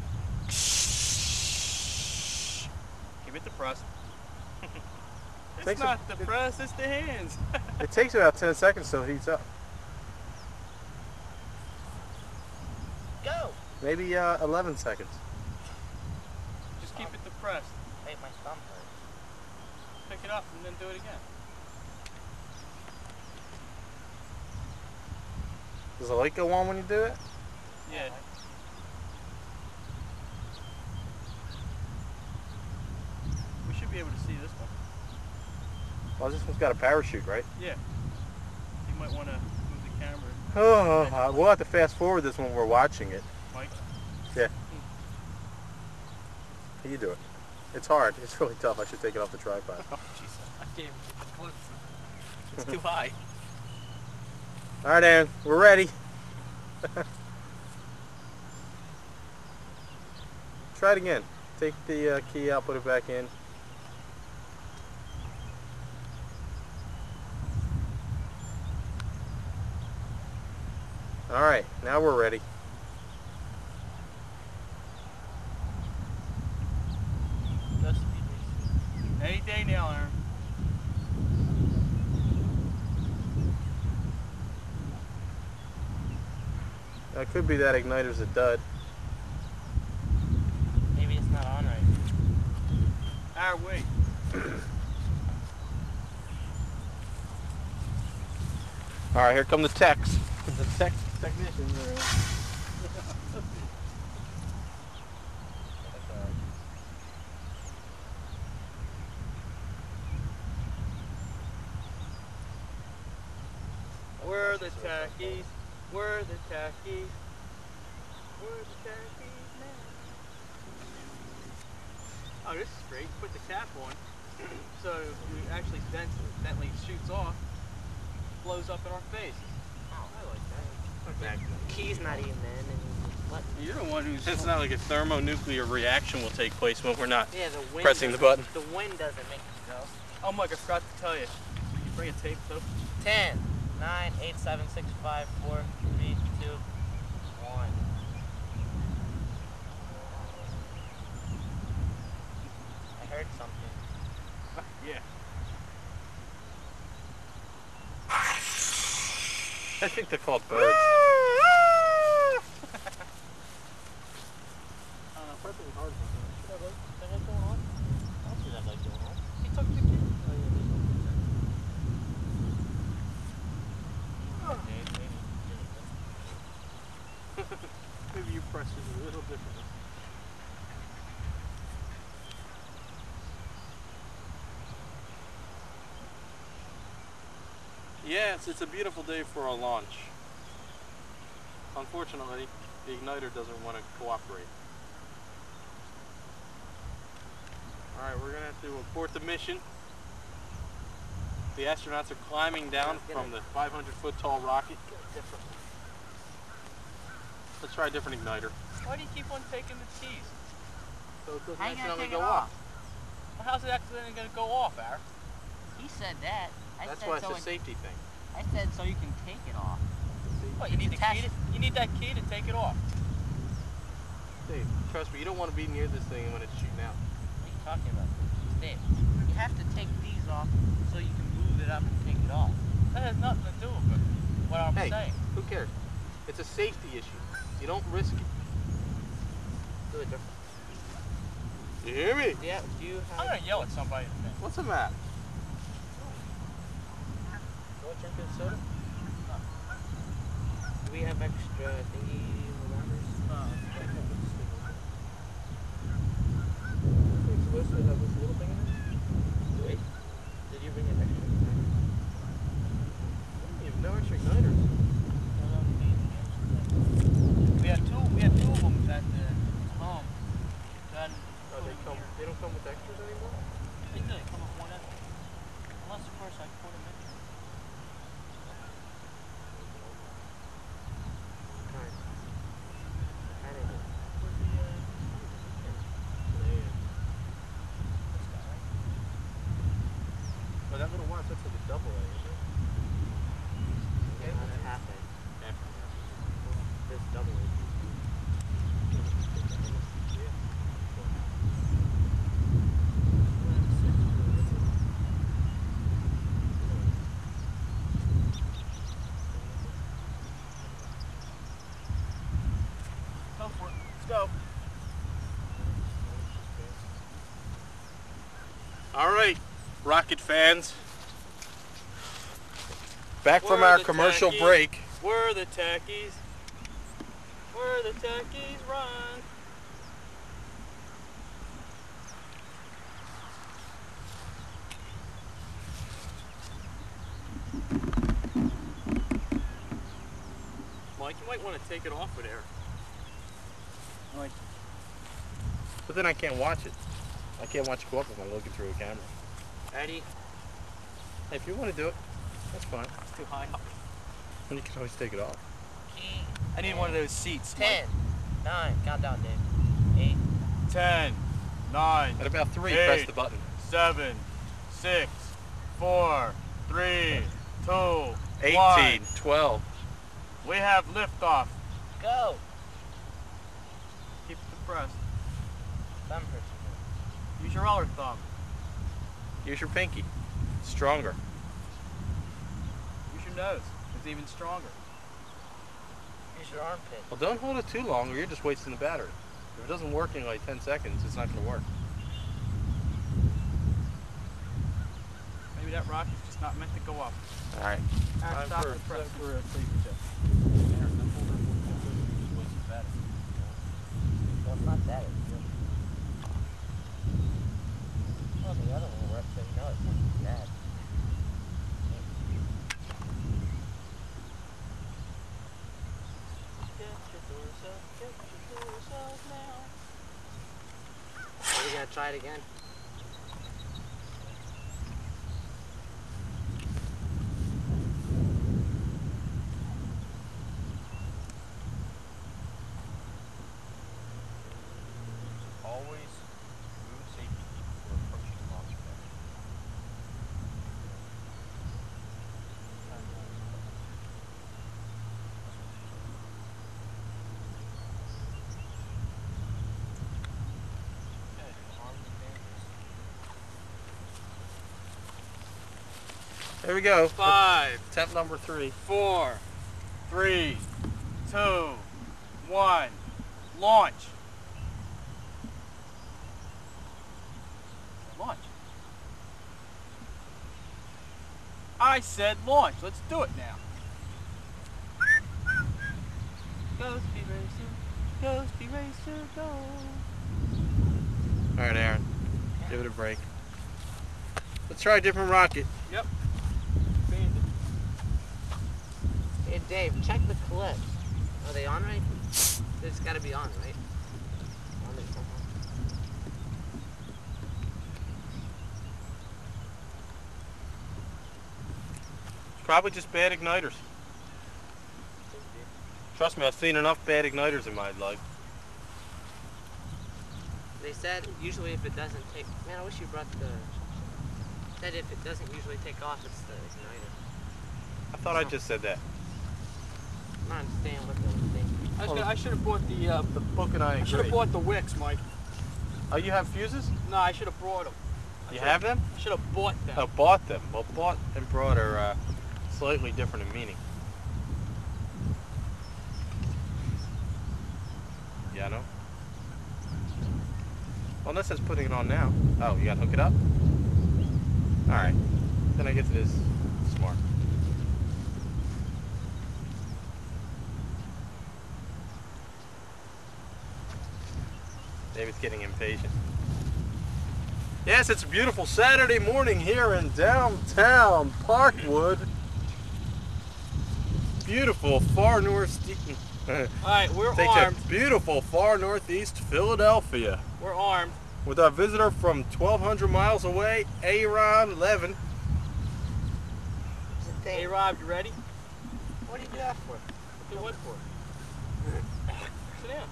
Speaker 11: Give it the press. It's
Speaker 3: Takes a-
Speaker 11: not the press, it's the hands.
Speaker 3: It takes about ten seconds till it heats up.
Speaker 6: Go!
Speaker 3: Maybe uh, eleven seconds.
Speaker 11: Just keep it depressed.
Speaker 6: Hey, my thumb hurts.
Speaker 11: Pick it up and then do it again.
Speaker 3: Does the light go on when you do it?
Speaker 11: Yeah. We should be able to see this one.
Speaker 3: Well, this one's got a parachute, right?
Speaker 11: Yeah. You might want to move the camera.
Speaker 3: Oh, uh, we'll have to fast forward this when we're watching it.
Speaker 11: Mike?
Speaker 3: Yeah. You do it. It's hard. It's really tough. I should take it off the tripod.
Speaker 11: Oh, Jesus. I can't even get this close. It's too high.
Speaker 3: All right, Aaron. We're ready. Try it again. Take the uh, key out, put it back in. yelling at her.
Speaker 8: It could be that igniter's a dud.
Speaker 3: Maybe it's not on right. Our wait.
Speaker 8: All right, here come the techs. The tech technicians are in.
Speaker 3: We're the tackies. We're the tackies. We're the tackies now. Oh, this is great. Put the cap on. So we actually accidentally shoots off, blows up in our faces. Oh, I like that. Okay.
Speaker 6: Key's not even in. And what?
Speaker 3: You're the one who's.
Speaker 8: It's not like a thermonuclear reaction will take place when we're not
Speaker 6: Yeah, the wind
Speaker 8: pressing the
Speaker 6: doesn't-
Speaker 8: button.
Speaker 6: The wind doesn't make it go.
Speaker 3: Oh, Mike, I forgot to tell you. You bring a tape too?
Speaker 6: Ten, nine, eight, seven, six, five, four, three, two, one. I heard something.
Speaker 3: Yeah.
Speaker 8: I think they're called birds.
Speaker 3: Maybe you press it a little differently.
Speaker 8: Yes, it's a beautiful day for a launch. Unfortunately, the igniter doesn't want to cooperate. Alright, we're going to have to abort the mission. The astronauts are climbing down from the five hundred foot tall rocket. Let's try a different igniter.
Speaker 3: Why do you keep on taking the keys?
Speaker 8: So it doesn't
Speaker 6: How you gonna
Speaker 8: accidentally
Speaker 6: take
Speaker 8: go
Speaker 6: it
Speaker 8: off.
Speaker 6: off?
Speaker 3: Well, how's it accidentally going to go off, Aaron?
Speaker 6: He said that. I
Speaker 8: That's
Speaker 6: said
Speaker 8: why it's
Speaker 6: so
Speaker 8: a
Speaker 6: it-
Speaker 8: safety thing.
Speaker 6: I said so you can take it off.
Speaker 3: What, you need the key to, you need that key to take it off.
Speaker 8: Dave, trust me, you don't want to be near this thing when it's shooting out.
Speaker 6: What are you talking about? Dave, you have to take these off so you can move it up and take it off.
Speaker 3: That has nothing to do with it. What I'm
Speaker 8: Hey,
Speaker 3: saying.
Speaker 8: who cares? It's a safety issue. You don't risk it.
Speaker 6: Do it different.
Speaker 8: You hear me?
Speaker 6: Yeah, do you
Speaker 3: I'm
Speaker 6: have...
Speaker 3: going to yell at somebody in a minute.
Speaker 8: What's the matter?
Speaker 6: You want drinking soda? Do we have extra thingy rubbers?
Speaker 8: It's supposed to have this little thing in it?
Speaker 6: Wait. Did you bring an extra?
Speaker 8: You have no extra igniters.
Speaker 3: We had two, we had two of them at the home. Then,
Speaker 8: Oh, they come. They don't come with extras anymore.
Speaker 3: they do, they come with one extra. Unless, of course, I put them in.
Speaker 8: But that little watch, that's like a double A, isn't it?
Speaker 6: Yeah, that's half it.
Speaker 8: Half
Speaker 6: This double A.
Speaker 3: Go for it. Let's go.
Speaker 8: All right, rocket fans. Back from
Speaker 3: We're
Speaker 8: our
Speaker 3: the
Speaker 8: commercial
Speaker 3: tackies.
Speaker 8: break.
Speaker 3: We're the tackies. We're the tackies, run. Mike, you might want to take it off of there. Like,
Speaker 8: But then I can't watch it. I can't watch it go up if I'm looking through a camera.
Speaker 6: Eddie,
Speaker 8: Hey, if you want to do it, that's fine.
Speaker 3: it's too high up.
Speaker 8: Then you can always take it off.
Speaker 6: key.
Speaker 3: I need one of those seats.
Speaker 6: Ten, nine, count down, Dave. Eight,
Speaker 3: Ten, nine,
Speaker 8: At about three,
Speaker 3: Eight.
Speaker 8: press the button.
Speaker 3: seven, six, four, three, two,
Speaker 8: eighteen,
Speaker 3: one.
Speaker 8: twelve.
Speaker 3: We have liftoff.
Speaker 6: go.
Speaker 3: Keep it depressed.
Speaker 6: Thumb person.
Speaker 3: Use your other thumb.
Speaker 8: Use your pinky. It's stronger.
Speaker 11: Use your nose. It's even stronger.
Speaker 6: Use your armpit.
Speaker 8: Well, don't hold it too long or you're just wasting the battery. If it doesn't work in like ten seconds, it's not going to work.
Speaker 11: Maybe that rocket's just not meant to go up.
Speaker 8: All right.
Speaker 11: Time stop the press.
Speaker 3: For a safety check.
Speaker 6: Well, it's not that. It's just... Well, the other one works, so you know it's not bad. Are we gonna try it again?
Speaker 11: Always move safety before approaching the launch pad.
Speaker 8: There we go.
Speaker 11: Five,
Speaker 8: Attempt number three.
Speaker 11: four, three, two, one, launch. Launch. I said launch. Let's do it now. Ghosty Racer, Ghosty Racer, go.
Speaker 8: All right, Aaron. Give it a break. Let's try a different rocket.
Speaker 11: Yep.
Speaker 6: Hey Dave, check the clips. Are they on right? It's got to be on, right? On there somehow.
Speaker 8: It's probably just bad igniters. Trust me, I've seen enough bad igniters in my life.
Speaker 6: They said usually if it doesn't take... Man, I wish you brought the... Said if it doesn't usually take off, it's the igniter.
Speaker 8: I thought I just said that.
Speaker 6: I'm not understanding what the thing.
Speaker 11: I, was gonna, I should have bought the, uh,
Speaker 8: The book and I
Speaker 11: I should
Speaker 8: agree.
Speaker 11: have bought the wicks, Mike.
Speaker 8: Oh, you have fuses?
Speaker 11: No, I should have brought them.
Speaker 8: You have them?
Speaker 11: I should have bought them.
Speaker 8: Oh, bought them. Well, bought and brought are uh, slightly different in meaning. Yeah, I know. Well, this says putting it on now. Oh, you gotta hook it up? Alright. Then I guess it is smart. David's getting impatient. Yes, it's a beautiful Saturday morning here in downtown Parkwood. Beautiful far northeast.
Speaker 11: Alright, we're
Speaker 8: Take
Speaker 11: armed.
Speaker 8: that. Beautiful far northeast Philadelphia.
Speaker 11: We're armed.
Speaker 8: With our visitor from twelve hundred miles away, Aaron eleven.
Speaker 11: Hey Rob, you ready?
Speaker 6: What do you do that for?
Speaker 11: Do what for? Sit down.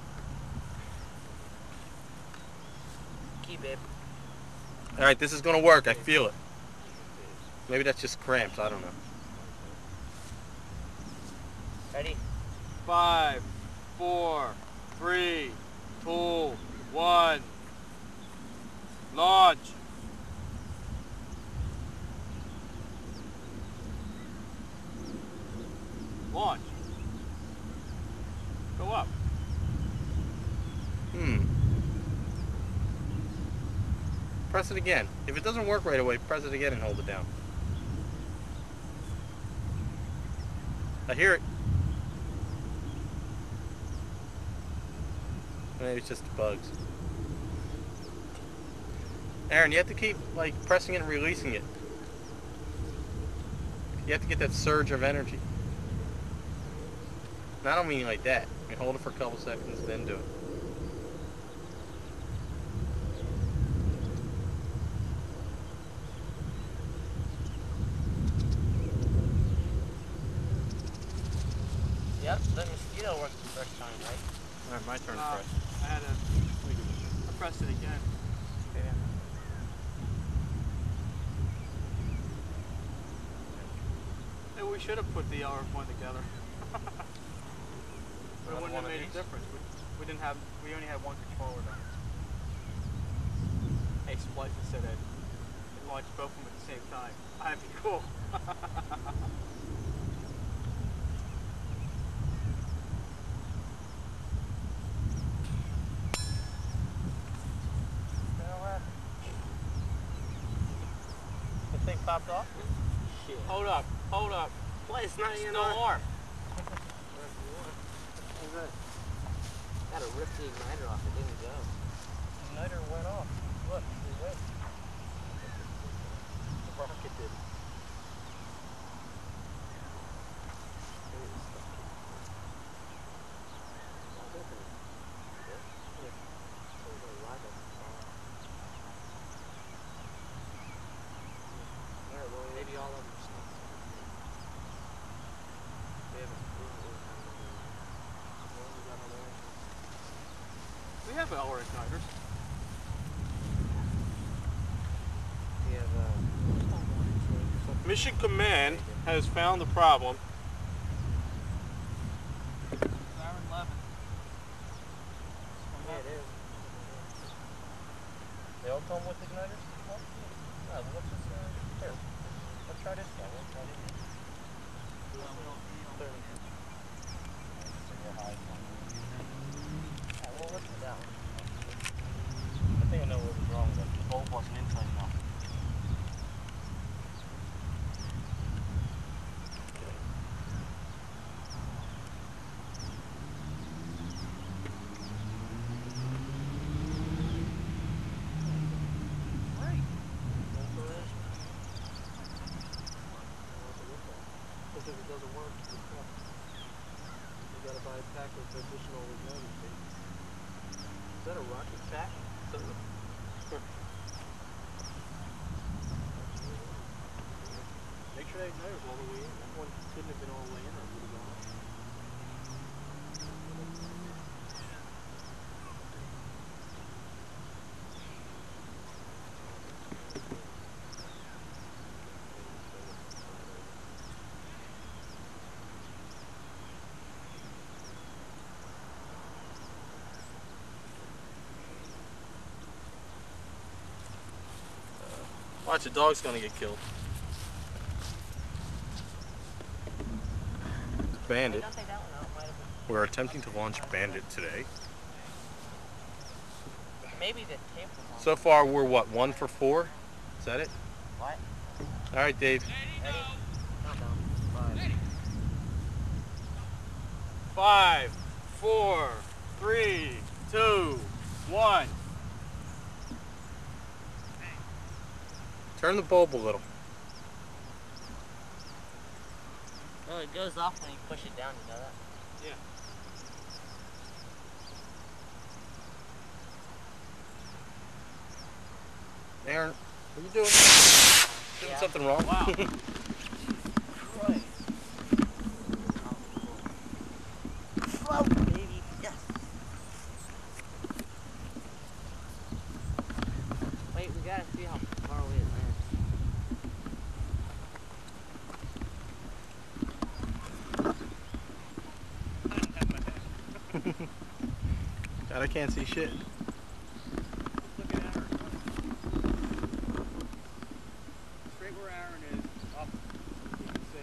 Speaker 6: Key, babe.
Speaker 8: Alright, this is gonna work, I feel it. Maybe that's just cramps, I don't know.
Speaker 6: Ready?
Speaker 11: Five, four, three, two, one. Launch. Launch. Go up.
Speaker 8: Hmm. Press it again. If it doesn't work right away, press it again and hold it down. I hear it. Maybe it's just the bugs. Aaron, you have to keep like pressing it and releasing it. You have to get that surge of energy. And I don't mean like that. I mean, hold it for a couple seconds, then do it.
Speaker 6: Yep, the mosquito worked the first time, right?
Speaker 8: Alright, my turn to
Speaker 11: Uh,
Speaker 8: press.
Speaker 11: I had to I pressed it again.
Speaker 6: Yeah.
Speaker 11: Hey, we should have put the R F one together. But it
Speaker 8: Another
Speaker 11: wouldn't
Speaker 8: one
Speaker 11: have
Speaker 8: of
Speaker 11: made a
Speaker 8: these?
Speaker 11: difference. We, we didn't have, we only had one controller then. Hey, Splice said that it launch both of them at the same time. That'd be cool.
Speaker 3: The thing popped off?
Speaker 11: Shit. Hold up, hold up.
Speaker 3: What? It's not even
Speaker 11: Still
Speaker 3: on.
Speaker 11: arm.
Speaker 6: Gotta rip the igniter off, it didn't go.
Speaker 3: The igniter went off. Look, it went. The rocket did.
Speaker 6: Maybe all of them are stuck. We haven't
Speaker 11: We have L R igniters.
Speaker 6: We have, uh...
Speaker 8: Mission Command has found the problem.
Speaker 11: Siren eleven.
Speaker 6: Yeah, it is.
Speaker 3: They all come with igniters? Oh, yeah. Let's just, uh, here. Let's try this guy. Let's try this. Well, let's do that one. I think I know what was wrong with it. The bulb wasn't inside enough.
Speaker 8: If it doesn't work, you gotta buy a pack of additional igniter tape. Is that a rocket pack? Is that what- Make sure that igniter's all the way in. That one couldn't have been all the way in or it would have gone off. Watch, the dog's gonna get killed. Bandit. We're attempting to launch Bandit today.
Speaker 6: Maybe the tape was on.
Speaker 8: So far, we're what, one for four? Is that it?
Speaker 6: What?
Speaker 8: All right, Dave.
Speaker 6: Ready? Countdown. Five.
Speaker 11: Five, four, three, two, one.
Speaker 8: Turn the bulb a little.
Speaker 6: Oh, it goes off when you push it down, you know that?
Speaker 11: Yeah.
Speaker 8: Aaron, what are you doing? Doing
Speaker 6: Yeah.
Speaker 8: something wrong?
Speaker 11: Wow.
Speaker 6: Right. Whoa, baby. Yes. Wait, we gotta see how far away it lands.
Speaker 8: God, I can't see shit.
Speaker 11: Look at Aaron. Straight where Aaron is, up. You can see.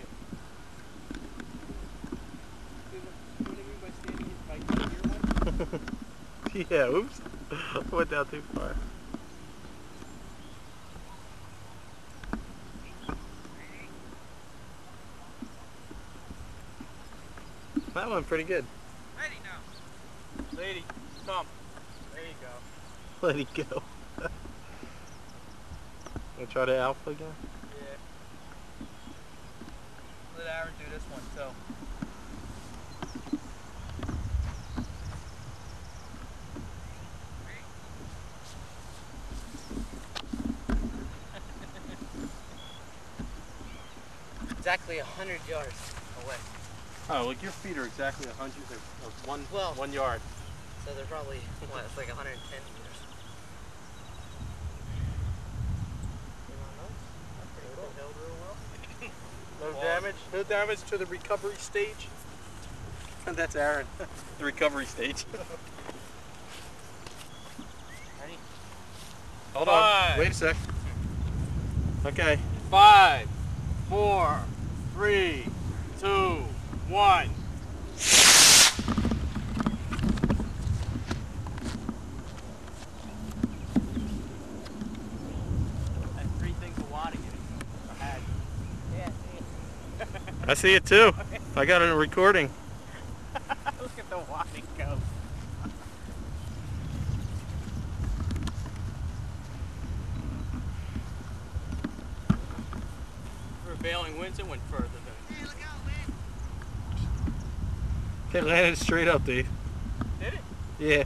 Speaker 11: See what I mean by standing by here one?
Speaker 8: Yeah, oops. I went down too far. That went pretty good.
Speaker 11: Ready now. Lady, come. There you go.
Speaker 8: Let it go. Wanna try the alpha again?
Speaker 11: Yeah. Let Aaron do this one too.
Speaker 6: Exactly a hundred yards away.
Speaker 8: Oh, like your feet are exactly a hundred or one
Speaker 6: Well-
Speaker 8: one yard.
Speaker 6: So they're probably, what, it's like a hundred and ten meters. Everything held real well.
Speaker 8: No damage. No damage to the recovery stage. And that's Aaron. The recovery stage.
Speaker 6: Ready?
Speaker 8: Hold
Speaker 11: Five.
Speaker 8: on. Wait a sec. Okay.
Speaker 11: Five, four, three, two, one. Three things of wadding in it. I had. Yeah, see it.
Speaker 8: I see it too. I got it in recording.
Speaker 11: Look at the wadding go. Prevailing winds, it went further than. Hey, look out, man.
Speaker 8: It landed straight up, Dave.
Speaker 11: Did it?
Speaker 8: Yeah.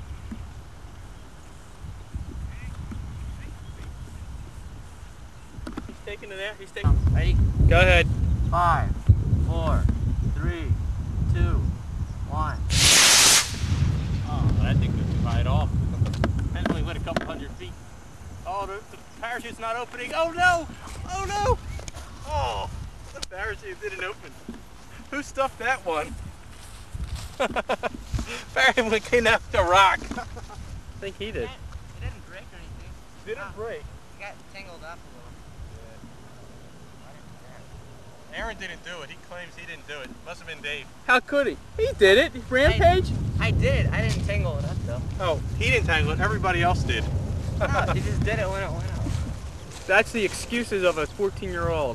Speaker 11: He's taking it there. He's taking. Ready?
Speaker 8: Go ahead.
Speaker 11: Five, four, three, two, one. Oh, that thing goes right off. That only went a couple hundred feet. Oh, the, the parachute's not opening. Oh no! Oh no! Oh, the parachute didn't open.
Speaker 8: Who stuffed that one? Apparently came out the rock. I think he did.
Speaker 6: It didn't break or anything.
Speaker 8: Didn't break.
Speaker 6: It got tangled up a little.
Speaker 8: Aaron didn't do it. He claims he didn't do it. Must have been Dave.
Speaker 11: How could he? He did it. Rampage?
Speaker 6: I, I did. I didn't tangle it up though.
Speaker 8: Oh, he didn't tangle it. Everybody else did.
Speaker 6: No, he just did it when it went out.
Speaker 11: That's the excuses of a fourteen-year-old.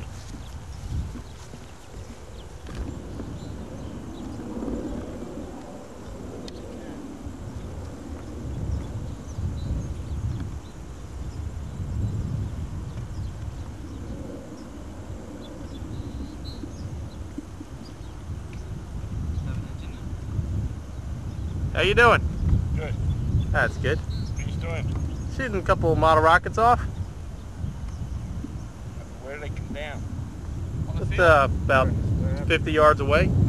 Speaker 8: How you doing?
Speaker 7: Good.
Speaker 8: That's good.
Speaker 7: What are you doing?
Speaker 8: Shooting a couple of model rockets off.
Speaker 7: Where do they come down?
Speaker 8: Just uh, about fifty yards away.
Speaker 7: Do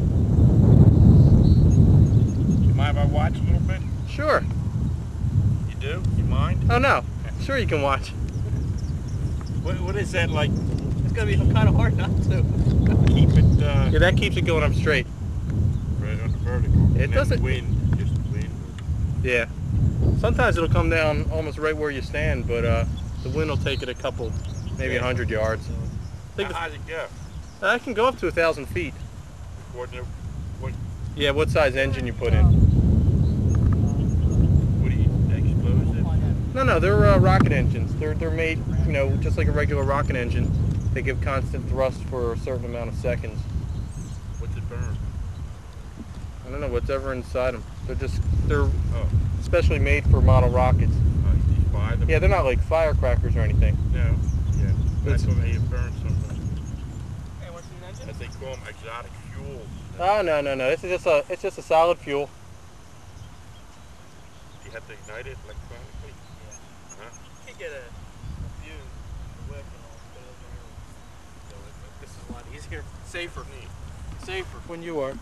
Speaker 7: you mind if I watch a little bit?
Speaker 8: Sure.
Speaker 7: You do? You mind?
Speaker 8: Oh no. Sure you can watch.
Speaker 7: What, what is that like?
Speaker 11: It's gonna be kind of hard not to.
Speaker 7: Keep it uh,
Speaker 8: Yeah, that keeps it going up straight.
Speaker 7: right on the vertical.
Speaker 8: It
Speaker 7: And then
Speaker 8: doesn't-
Speaker 7: wind, just wind.
Speaker 8: Yeah. Sometimes it'll come down almost right where you stand, but uh, the wind will take it a couple, maybe a hundred yards. I think
Speaker 7: How high does it go?
Speaker 8: the, I can go up to a thousand feet.
Speaker 7: According to what?
Speaker 8: Yeah, what size engine you put in?
Speaker 7: What do you explosive?
Speaker 8: No, no, they're uh, rocket engines. They're they're made, you know, just like a regular rocket engine. They give constant thrust for a certain amount of seconds.
Speaker 7: What's it burn?
Speaker 8: I don't know what's ever inside them. They're just they're
Speaker 7: Oh,
Speaker 8: specially made for model rockets.
Speaker 7: oh you fire them?
Speaker 8: Yeah, they're not like firecrackers or anything.
Speaker 7: No. Yeah. That's
Speaker 8: It's-
Speaker 7: what they burn sometimes.
Speaker 11: Hey, what's in the engine?
Speaker 7: As they call them, exotic fuels.
Speaker 8: Oh no, no, no. This is just a it's just a solid fuel.
Speaker 7: You have to ignite it electronically.
Speaker 11: Yeah.
Speaker 7: Huh?
Speaker 11: You can get a, a fuse, a wick, and all. Put it in there. So it, it, this is a lot easier, safer. Safer.
Speaker 8: When you are.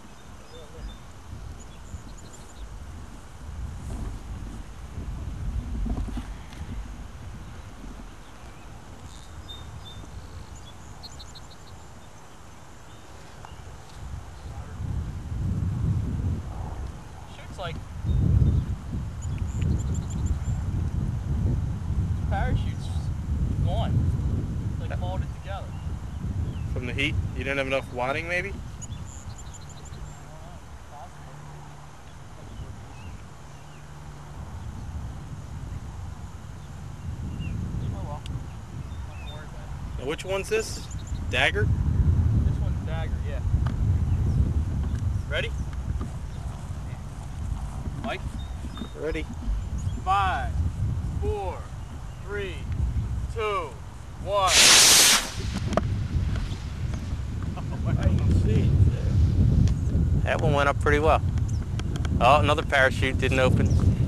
Speaker 11: Shoots like parachutes gone. Like folded together.
Speaker 8: From the heat, you didn't have enough wadding, maybe. Now, which one's this? Dagger?
Speaker 11: This one's Dagger, yeah. Ready? Mike?
Speaker 8: Ready.
Speaker 11: Five, four, three, two, one.
Speaker 7: I can see.
Speaker 8: That one went up pretty well. Oh, another parachute didn't open.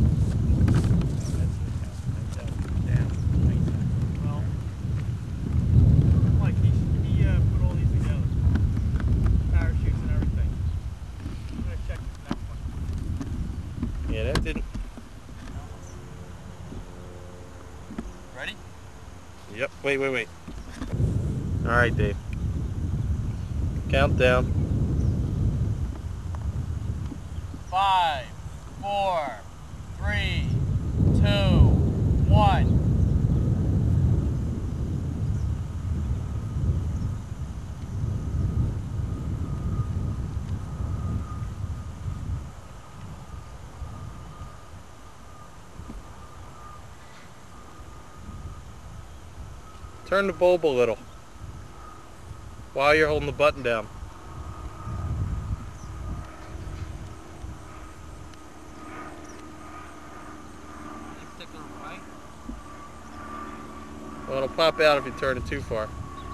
Speaker 11: Well, Mike, he, he uh, put all these together. Parachutes and everything. I'm going to check this next one.
Speaker 8: Yeah, that didn't.
Speaker 11: Ready?
Speaker 8: Yep. Wait, wait, wait. All right, Dave. Countdown.
Speaker 11: Five, four, three, two, one.
Speaker 8: Turn the bulb a little while you're holding the button down. Well, it'll pop out if you turn it too far.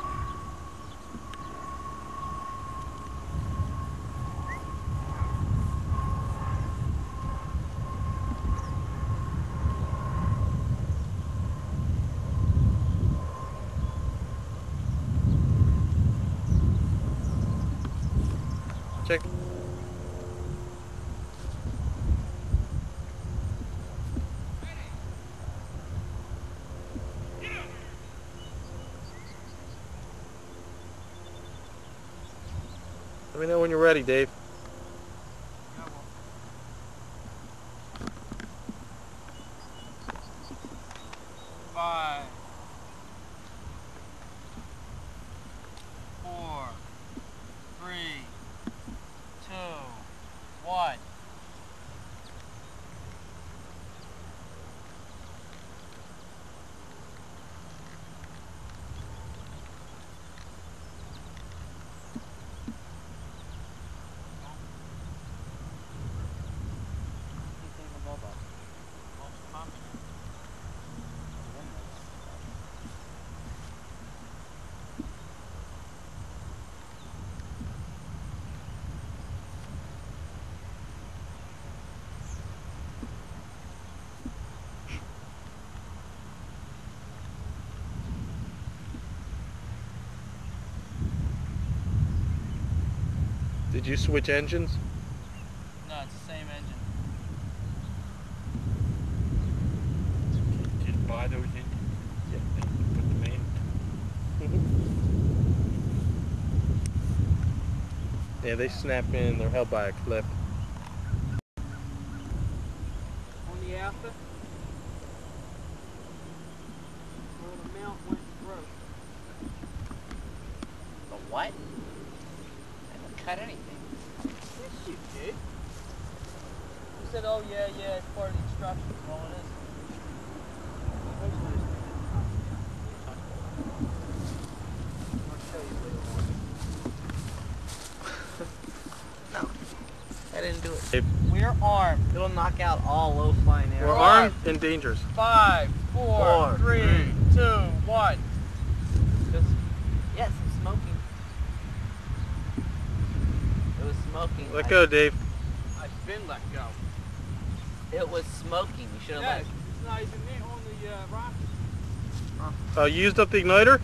Speaker 8: Check. Let me know when you're ready, Dave.
Speaker 11: Five, four, three, two, one.
Speaker 8: Did you switch engines?
Speaker 11: No, it's the same engine.
Speaker 8: Did you buy those engines? Yeah, put them in. Yeah, they snap in. They're held by a clip.
Speaker 11: On the after, where the mount went through.
Speaker 6: The what? I haven't cut anything.
Speaker 11: Yes, you did. You said, oh yeah, yeah, it's part of the instructions. Well, it is. I'll show you later on. No, I didn't do it.
Speaker 8: Hey.
Speaker 11: We're armed.
Speaker 6: It'll knock out all low-flying air.
Speaker 8: We're armed and dangerous.
Speaker 11: Five, four,
Speaker 6: Four,
Speaker 11: three,
Speaker 6: three.
Speaker 11: two, one.
Speaker 6: Just, yes, I'm smoking. It was smoking.
Speaker 8: Let
Speaker 6: I-
Speaker 8: go, Dave.
Speaker 11: I've been let go.
Speaker 6: It was smoking. You should have
Speaker 11: Yeah,
Speaker 6: let.
Speaker 11: it's not even me on the uh, rocket.
Speaker 8: Uh, you used up the igniter?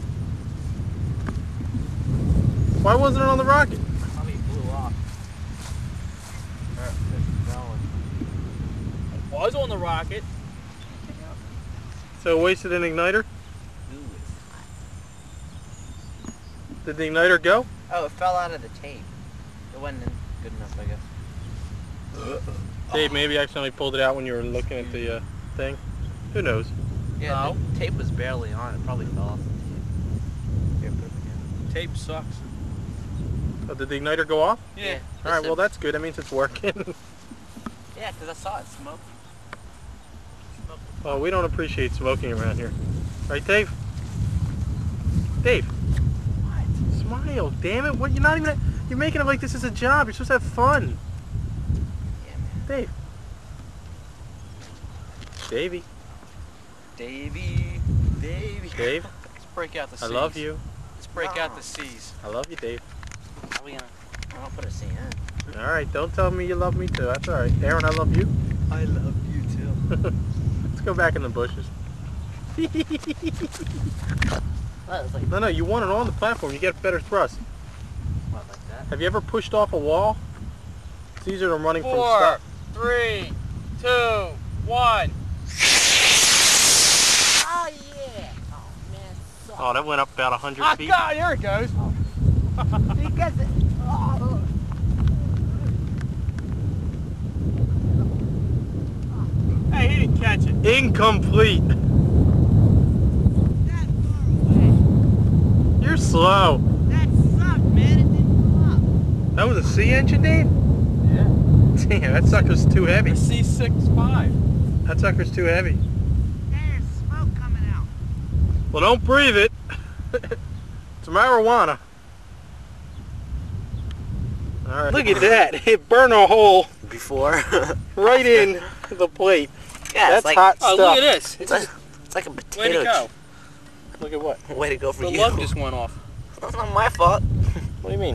Speaker 8: Why wasn't it on the rocket?
Speaker 6: Probably blew off. Or it's going.
Speaker 11: It was on the rocket.
Speaker 8: So it wasted an igniter?
Speaker 6: Ooh, it's hot.
Speaker 8: Did the igniter go?
Speaker 6: Oh, it fell out of the tape. It wasn't in good enough, I guess.
Speaker 8: Dave maybe accidentally pulled it out when you were looking at the uh, thing. Who knows?
Speaker 6: Yeah,
Speaker 11: No.
Speaker 6: the tape was barely on. It probably fell off the tape. Here, put it again.
Speaker 11: Tape sucks.
Speaker 8: Oh, did the igniter go off?
Speaker 11: Yeah.
Speaker 6: Yeah.
Speaker 8: All right,
Speaker 6: Listen.
Speaker 8: well that's good. That means it's working.
Speaker 6: Yeah, because I saw it smoking.
Speaker 8: Oh, we don't appreciate smoking around here. Right, Dave? Dave?
Speaker 6: What?
Speaker 8: Smile, damn it. What, you're not even... You're making it like this is a job. You're supposed to have fun.
Speaker 6: Yeah, man.
Speaker 8: Dave. Davey.
Speaker 11: Davey. Davey.
Speaker 8: Dave,
Speaker 11: Let's break out the
Speaker 8: I
Speaker 11: C's.
Speaker 8: love you.
Speaker 11: Let's break out
Speaker 6: No.
Speaker 11: the C's.
Speaker 8: I love you, Dave.
Speaker 6: How are we gonna? I don't put a C in.
Speaker 8: All right, don't tell me you love me too. That's all right. Aaron, I love you.
Speaker 11: I love you too.
Speaker 8: Let's go back in the bushes.
Speaker 6: Well, it's like,
Speaker 8: No, no, you want it on the platform. You get better thrust.
Speaker 6: what, like that?
Speaker 8: Have you ever pushed off a wall? It's easier than running from
Speaker 11: Four,
Speaker 8: stuff.
Speaker 11: three, two, one.
Speaker 6: Oh, yeah. Oh, man. So
Speaker 8: Oh, that went up about one hundred
Speaker 11: Ah,
Speaker 8: feet.
Speaker 11: God, there it goes.
Speaker 6: because it, oh.
Speaker 11: Hey, he didn't catch it.
Speaker 8: Incomplete.
Speaker 6: That far away.
Speaker 8: You're slow.
Speaker 6: That sucked, man. It didn't come up.
Speaker 8: That was a C engine, Dave?
Speaker 11: Yeah.
Speaker 8: Damn, that sucker's too heavy.
Speaker 11: The C six five.
Speaker 8: That sucker's too heavy.
Speaker 6: There's smoke coming out.
Speaker 8: Well, don't breathe it. It's marijuana. All right. Look at that. It burned a hole
Speaker 6: Before.
Speaker 8: right in the plate.
Speaker 6: Yeah,
Speaker 8: That's
Speaker 6: it's like,
Speaker 8: hot
Speaker 11: Oh,
Speaker 8: stuff.
Speaker 11: look at this.
Speaker 6: It's like, it's like a potato.
Speaker 11: Way to go.
Speaker 8: Look at what?
Speaker 6: Way to go for
Speaker 11: The
Speaker 6: you.
Speaker 11: lug just went off.
Speaker 6: That's not my fault.
Speaker 8: What do you mean?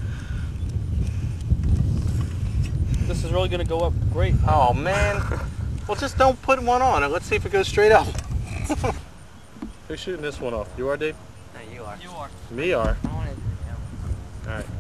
Speaker 11: This is really going to go up great.
Speaker 8: Oh, man. Well, just don't put one on and let's see if it goes straight up. Who's shooting this one off? You are, Dave?
Speaker 6: No, you are.
Speaker 11: You are.
Speaker 8: Me are. All right.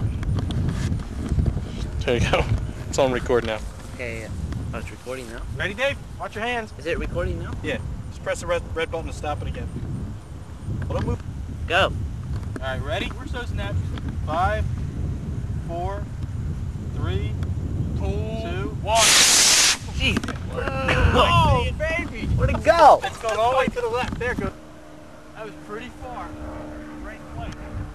Speaker 8: There you go. It's on record now.
Speaker 6: Okay, oh, it's recording now.
Speaker 8: Ready, Dave? Watch your hands.
Speaker 6: Is it recording now?
Speaker 8: Yeah. Just press the red, red button to stop it again. Well, don't move.
Speaker 6: Go.
Speaker 8: All right, ready? Where's those snaps? Five, four, three, two, one.
Speaker 6: Gee.
Speaker 8: Oh, baby!
Speaker 6: Where'd it go?
Speaker 8: It's going all the way to the left. There it goes. That was pretty far. Great flight.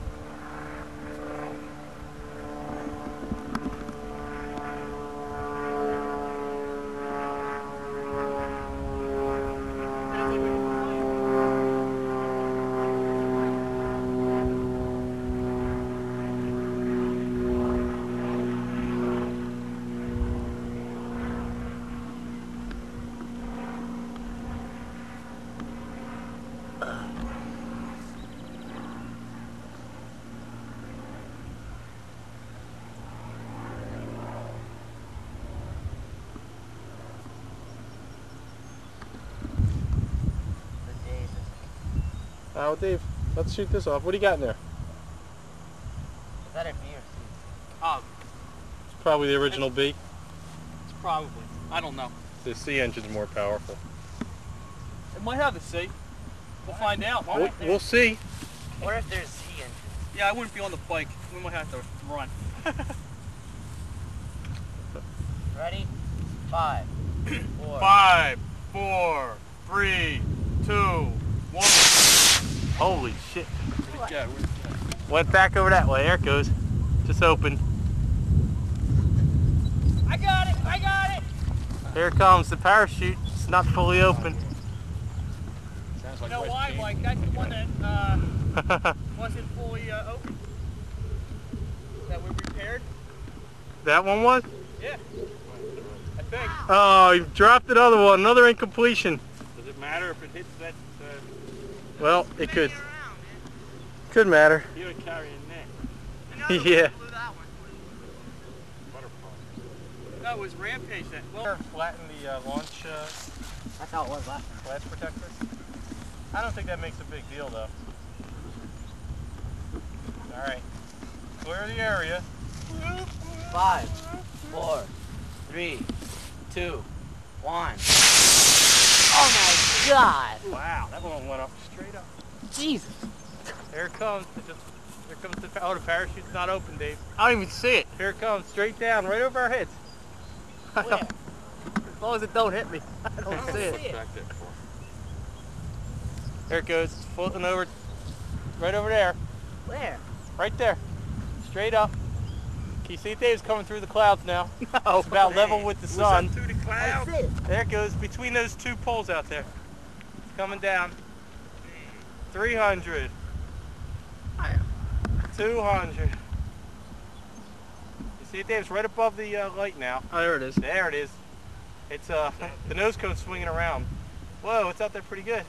Speaker 8: Oh, Dave, let's shoot this off. What do you got in there?
Speaker 6: Is that a B or C?
Speaker 11: Oh,
Speaker 8: It's probably the original B.
Speaker 11: it's probably. I don't know.
Speaker 8: The C engine's more powerful.
Speaker 11: It might have the C. We'll find out. won't
Speaker 8: We'll,
Speaker 11: we?
Speaker 8: we'll see.
Speaker 6: What if there's C engine?
Speaker 11: Yeah, I wouldn't be on the bike. We might have to run.
Speaker 6: Ready? Five, four.
Speaker 8: Five, four, three, two, one. Holy shit.
Speaker 11: Where'd it go? Where'd it go?
Speaker 8: Went back over that way. There it goes. Just opened.
Speaker 11: I got it! I got it!
Speaker 8: Here it comes. The parachute. It's not fully open.
Speaker 11: You know why, Mike? That's the one that uh, wasn't fully uh, open. That we repaired?
Speaker 8: That one was?
Speaker 11: Yeah. I think.
Speaker 8: Oh, you dropped another one. Another incompletion.
Speaker 11: Does it matter if it hits that? Uh,
Speaker 8: Well, it could. Could matter.
Speaker 11: you don't carry a neck.
Speaker 8: Yeah.
Speaker 11: No, it was Rampage that. Well,
Speaker 8: Flatten the uh, launch uh,
Speaker 6: That's how it was last time.
Speaker 8: flash protector. I don't think that makes a big deal though. All right. Clear the area.
Speaker 6: Five, four, three, two, one. Oh my God!
Speaker 8: Wow, that one went up straight up.
Speaker 6: Jesus!
Speaker 8: Here it comes. It just, here comes the, oh, the parachute's not open, Dave. I don't even see it. Here it comes, straight down, right over our heads.
Speaker 6: Where?
Speaker 8: As long as it don't hit me, I don't,
Speaker 6: I don't
Speaker 8: see it.
Speaker 6: see it.
Speaker 8: There it goes, it's floating over, right over there,
Speaker 6: Where?
Speaker 8: right there, straight up. Can you see it, Dave's coming through the clouds now? No. It's about level with the sun.
Speaker 11: through the clouds.
Speaker 6: I see it.
Speaker 8: There it goes, between those two poles out there. It's coming down. three hundred. two hundred. You see it, Dave? It's right above the uh, light now.
Speaker 11: Oh, there it is.
Speaker 8: There it is. It's uh, the nose cone's swinging around. Whoa, it's out there pretty good.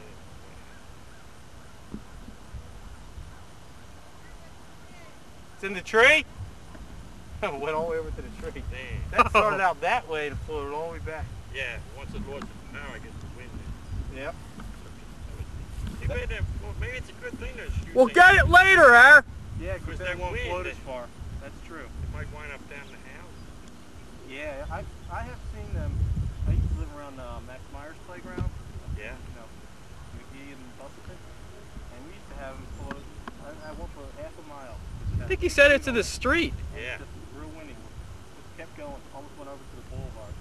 Speaker 8: It's in the tree? Went all the way over to the tree. That started out that way and floated all the way back.
Speaker 7: Yeah, once it lost its power, I guess the wind.
Speaker 8: Yep.
Speaker 7: He made that, well, maybe it's a good thing to shoot.
Speaker 11: We'll
Speaker 7: things.
Speaker 11: get it later, Ar.
Speaker 8: Yeah, because
Speaker 7: that
Speaker 8: they won't
Speaker 7: wind,
Speaker 8: float
Speaker 7: it-
Speaker 8: as far. That's true.
Speaker 7: It might wind up down the house.
Speaker 8: Yeah, I I have seen them. I used to live around uh, Max Myers playground.
Speaker 7: Yeah.
Speaker 8: You know, McGee and Busselton, and we used to have them float. I, I went for half a mile.
Speaker 11: I think he said it's in the street.
Speaker 7: Yeah.
Speaker 8: Just real windy. Just kept going. Almost went over to the boulevard.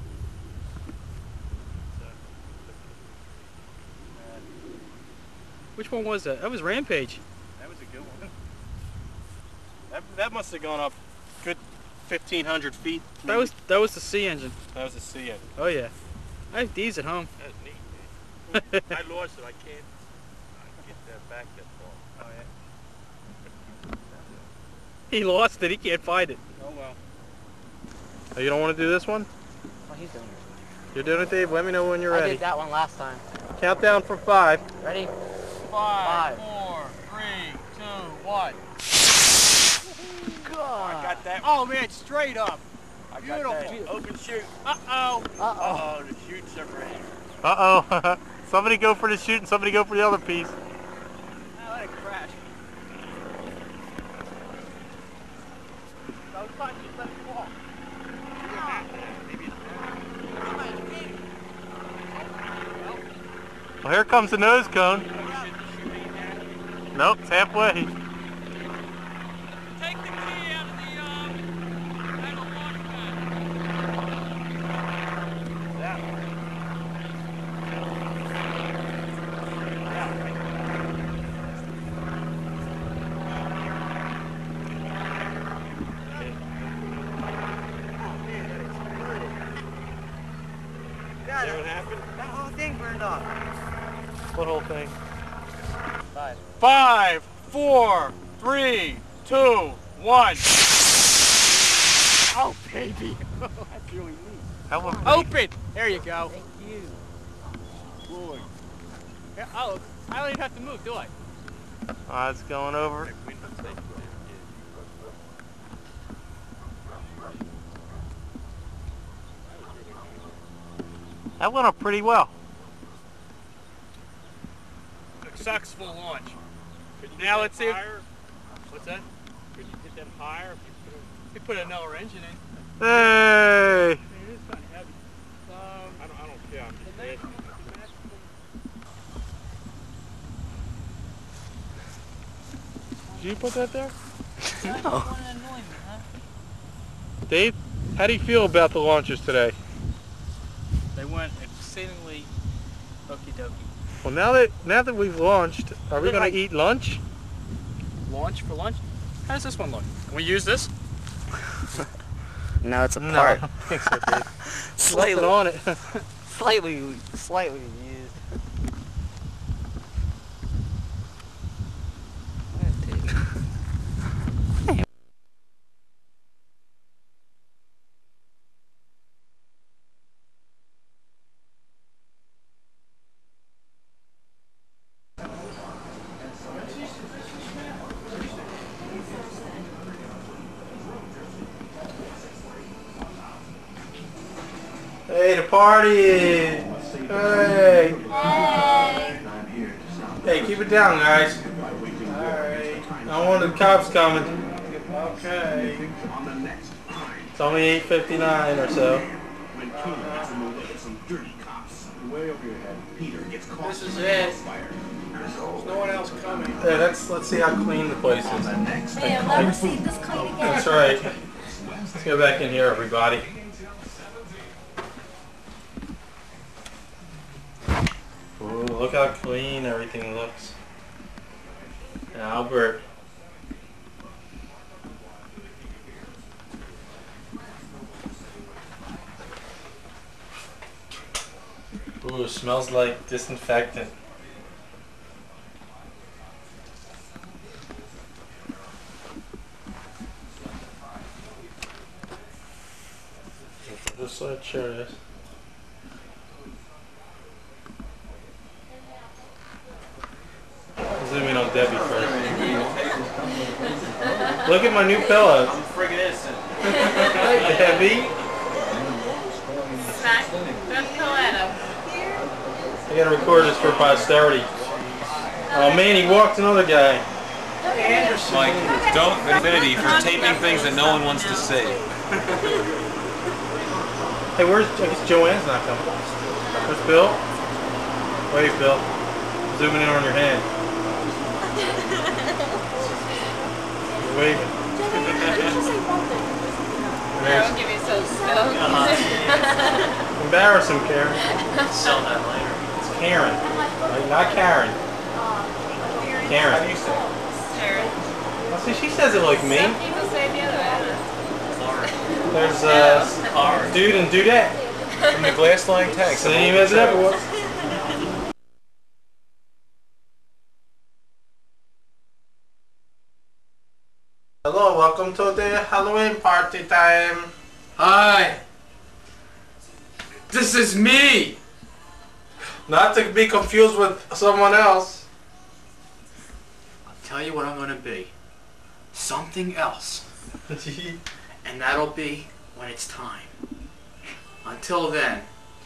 Speaker 8: And
Speaker 11: Which one was that? That was Rampage.
Speaker 8: that was a good one. That that must have gone up good fifteen hundred feet.
Speaker 11: That was that was the C engine.
Speaker 8: that was a C engine.
Speaker 11: Oh yeah. I have these at home.
Speaker 7: That's neat, man. I lost it. I can't. I
Speaker 8: get that back that far. Oh yeah. He lost it. He can't find it.
Speaker 11: Oh well.
Speaker 8: Oh, you don't want to do this one?
Speaker 6: Oh, he's doing it.
Speaker 8: You're doing it, Dave? Let me know when you're
Speaker 6: I
Speaker 8: ready.
Speaker 6: did that one last time.
Speaker 8: Count down from five.
Speaker 6: Ready?
Speaker 11: Five,
Speaker 6: Five.
Speaker 11: four, three, two, one.
Speaker 6: God.
Speaker 11: I got that. Oh man, straight up.
Speaker 6: I
Speaker 11: Beautiful.
Speaker 6: got that.
Speaker 11: Open shoot. Uh oh.
Speaker 6: Uh oh.
Speaker 11: Uh oh, the shoots are ready.
Speaker 8: Uh-oh. Somebody go for the shoot and somebody go for the other piece.
Speaker 11: I let it crash. No, it's fine. Just let it fall.
Speaker 8: Well, here comes the nose cone. Nope, it's halfway.
Speaker 11: Take the key out of the um, metal launch pad. That one.
Speaker 8: Is that what happened?
Speaker 6: That whole thing burned off.
Speaker 8: What whole thing?
Speaker 6: Five.
Speaker 11: Five, four, three, two, one. Oh, baby. That's really neat.
Speaker 8: That one.
Speaker 11: Open. There you go.
Speaker 6: Thank you.
Speaker 11: Boy. Yeah, oh, I don't even have to move, do I?
Speaker 8: Oh, it's going over. That went up pretty well.
Speaker 11: Successful launch.
Speaker 3: Could you
Speaker 11: Now
Speaker 3: get
Speaker 11: let's
Speaker 3: them
Speaker 11: see if-
Speaker 3: higher?
Speaker 11: What's that?
Speaker 3: Could you get them higher if you put them?
Speaker 11: You put another engine in.
Speaker 8: Hey!
Speaker 11: It is kind of heavy. Um,
Speaker 3: I don't, I don't care. I'm just
Speaker 11: the
Speaker 3: asking.
Speaker 8: Did you put that there?
Speaker 6: No.
Speaker 8: Dave, how do you feel about the launches today?
Speaker 11: They went exceedingly okie dokie.
Speaker 8: Well, now that now that we've launched, are we
Speaker 11: Look
Speaker 8: going
Speaker 11: like-
Speaker 8: to eat lunch?
Speaker 11: Launch for lunch? How does this one look? Can we use this?
Speaker 6: No, it's a
Speaker 8: No,
Speaker 6: part.
Speaker 8: I don't think so, Dave.
Speaker 6: Slightly
Speaker 8: Something on it.
Speaker 6: Slightly, slightly used.
Speaker 8: Hey, the party! Hey!
Speaker 2: Hey.
Speaker 8: Hey, keep it down, guys. Alright. I don't want the cops coming.
Speaker 3: Okay.
Speaker 8: It's only eight fifty-nine or so.
Speaker 3: This is it. There's no one else coming.
Speaker 8: Hey, let's let's see how clean the place is.
Speaker 2: Hey, I'll never see this clean again.
Speaker 8: That's right. Let's go back in here, everybody. Ooh, look how clean everything looks. Albert. Ooh, smells like disinfectant. Just let it show this. Zoom in on Debbie first. Look at my new pillows.
Speaker 11: I'm friggin' innocent.
Speaker 8: Debbie.
Speaker 5: Smack. Don't kill Adam.
Speaker 8: I gotta record this for posterity. Oh man, he walked another guy.
Speaker 13: Mike, don't infinity for taping things that no one wants to see.
Speaker 8: Hey, where's, I guess Joanne's not coming. Where's Bill? Wait, Bill. Zooming in on your hand. You're waving.
Speaker 5: I won't give you so still.
Speaker 8: Embarrass him, Karen.
Speaker 11: Sell that later.
Speaker 8: It's Karen. Right? Not Karen. Karen.
Speaker 11: How do you say it?
Speaker 5: Sharon.
Speaker 8: Oh, see, she says it like me.
Speaker 5: Some people say the other way.
Speaker 8: There's uh, Dude and Dudette.
Speaker 13: From the glass line tank.
Speaker 8: Same as it ever was.
Speaker 3: Welcome to the Halloween party time.
Speaker 14: Hi. This is me.
Speaker 3: Not to be confused with someone else.
Speaker 14: I'll tell you what I'm gonna be. Something else. And that'll be when it's time. Until then.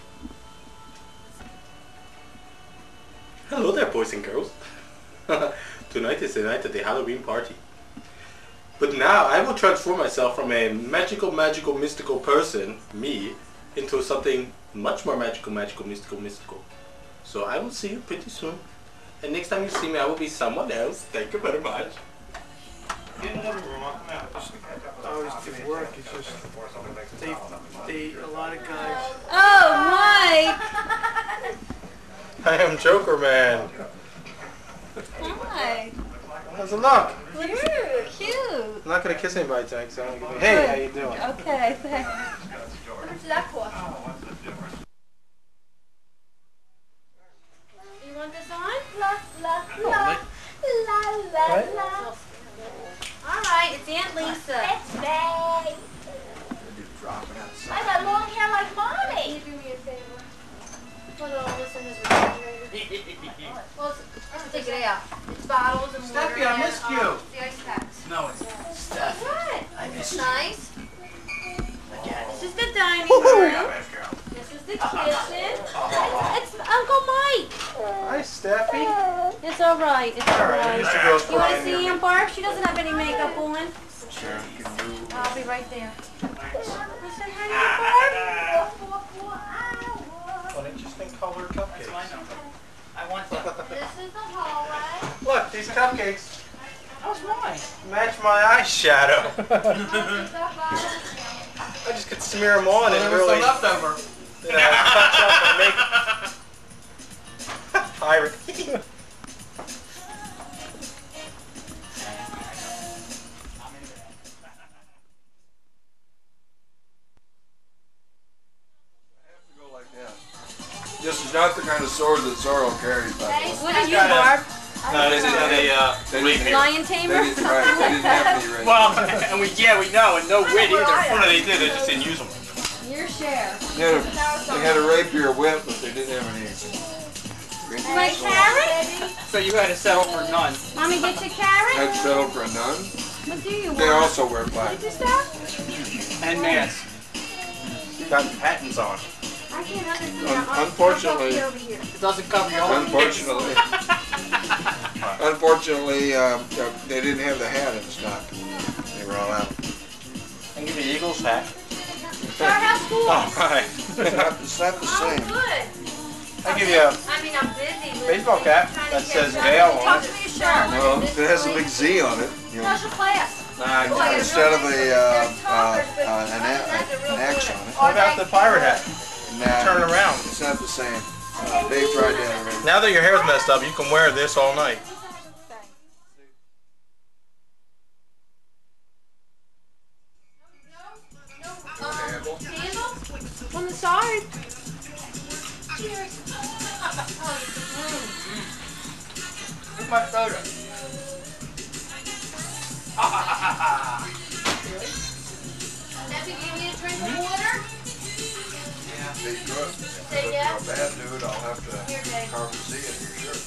Speaker 8: Hello there, boys and girls. Tonight is the night of the Halloween party. But now I will transform myself from a magical, magical, mystical person, me, into something much more magical, magical, mystical, mystical. So I will see you pretty soon. And next time you see me, I will be someone else. Thank you very much.
Speaker 3: Get in the room. I always do work. It's just they, they, a lot of guys.
Speaker 5: Oh, Mike!
Speaker 8: I am Joker Man.
Speaker 5: Hi.
Speaker 3: How's it look?
Speaker 5: You're cute.
Speaker 3: I'm not gonna kiss anybody tonight, so I'm gonna hey, how you doing?
Speaker 5: Okay, thanks.
Speaker 2: How much does that cost? You want this on? La la la la la la.
Speaker 5: All right, it's Aunt Lisa.
Speaker 2: It's me. I got long hair like mommy.
Speaker 5: Can you do me a favor? Put all this in his refrigerator. Well, it's, let's take it out. It's bottles and water.
Speaker 3: Steffi, I missed
Speaker 5: and,
Speaker 3: you.
Speaker 5: Um, the ice packs.
Speaker 14: No, it's Steph.
Speaker 5: What?
Speaker 14: I missed you.
Speaker 5: Nice.
Speaker 14: Again.
Speaker 5: This is the dining room. This is the kitchen. It's Uncle Mike.
Speaker 3: Hi, Steffi.
Speaker 5: It's all right. It's all right.
Speaker 3: Mister Girl's
Speaker 5: You want to
Speaker 3: crying
Speaker 5: see
Speaker 3: here.
Speaker 5: Aunt Barb? She doesn't have any makeup on.
Speaker 3: Sure, you can do.
Speaker 5: I'll be right there. Listen, hi, Aunt Barb.
Speaker 3: What interesting colored cupcakes.
Speaker 14: I want that.
Speaker 5: This is the hallway.
Speaker 3: Look, these cupcakes
Speaker 14: How's mine?
Speaker 3: match my eyeshadow. I just could smear them on and
Speaker 14: There was
Speaker 3: really,
Speaker 14: some leftover.
Speaker 3: you know, touch up and make pirate.
Speaker 1: This is not the kind of sword that Zorro carries, by the way.
Speaker 5: What are you, Barb?
Speaker 8: No, this is a uh,
Speaker 1: They
Speaker 5: Lion tamer?
Speaker 1: They didn't, right, they didn't have any right.
Speaker 8: Well, and we yeah we know, and no wit either. Well, they did, they just didn't use them.
Speaker 5: Your share.
Speaker 1: They had, a, they had a rapier whip, but they didn't have any.
Speaker 5: My carrot?
Speaker 14: So you had to settle for none.
Speaker 5: Mommy, get your carrot?
Speaker 1: Had settled for a nun.
Speaker 5: What do you want?
Speaker 1: They also wear black.
Speaker 5: What is this?
Speaker 14: And mask.
Speaker 8: Got patents on.
Speaker 5: I can't understand.
Speaker 1: Un-
Speaker 5: I'll-
Speaker 1: unfortunately-
Speaker 5: I'll go over here.
Speaker 14: It doesn't cover your whole
Speaker 1: Unfortunately, unfortunately, um, uh, they didn't have the hat in stock. They were all out.
Speaker 8: And give me the Eagles hat.
Speaker 2: Firehouse School.
Speaker 8: Oh, right.
Speaker 1: It's not, it's not the
Speaker 5: Oh,
Speaker 1: same.
Speaker 5: good.
Speaker 8: I give you a
Speaker 5: I mean, I'm busy. with
Speaker 8: baseball cap
Speaker 5: trying to
Speaker 8: that
Speaker 5: get
Speaker 8: says
Speaker 5: done.
Speaker 8: Dale on
Speaker 2: Talk
Speaker 8: it.
Speaker 2: to me, Sharon.
Speaker 1: Well, if it has a big Z on it, you know,
Speaker 2: How's your class?
Speaker 8: Nah,
Speaker 1: instead of a uh, uh, uh, an, a, an X on it.
Speaker 8: what about the pirate hat?
Speaker 1: Nah,
Speaker 8: Turn around.
Speaker 1: It's not the same. Uh, Dave tried that already.
Speaker 8: Now that your hair's messed up, you can wear this all night.
Speaker 5: Candle? On the side.
Speaker 14: Where's my soda?
Speaker 5: Nephew, do you need a drink of water?
Speaker 1: They could.
Speaker 5: Say
Speaker 1: But
Speaker 5: yes.
Speaker 1: if you're a bad dude, I'll have to
Speaker 5: Here, Dave.
Speaker 1: carve a Z in your shirt.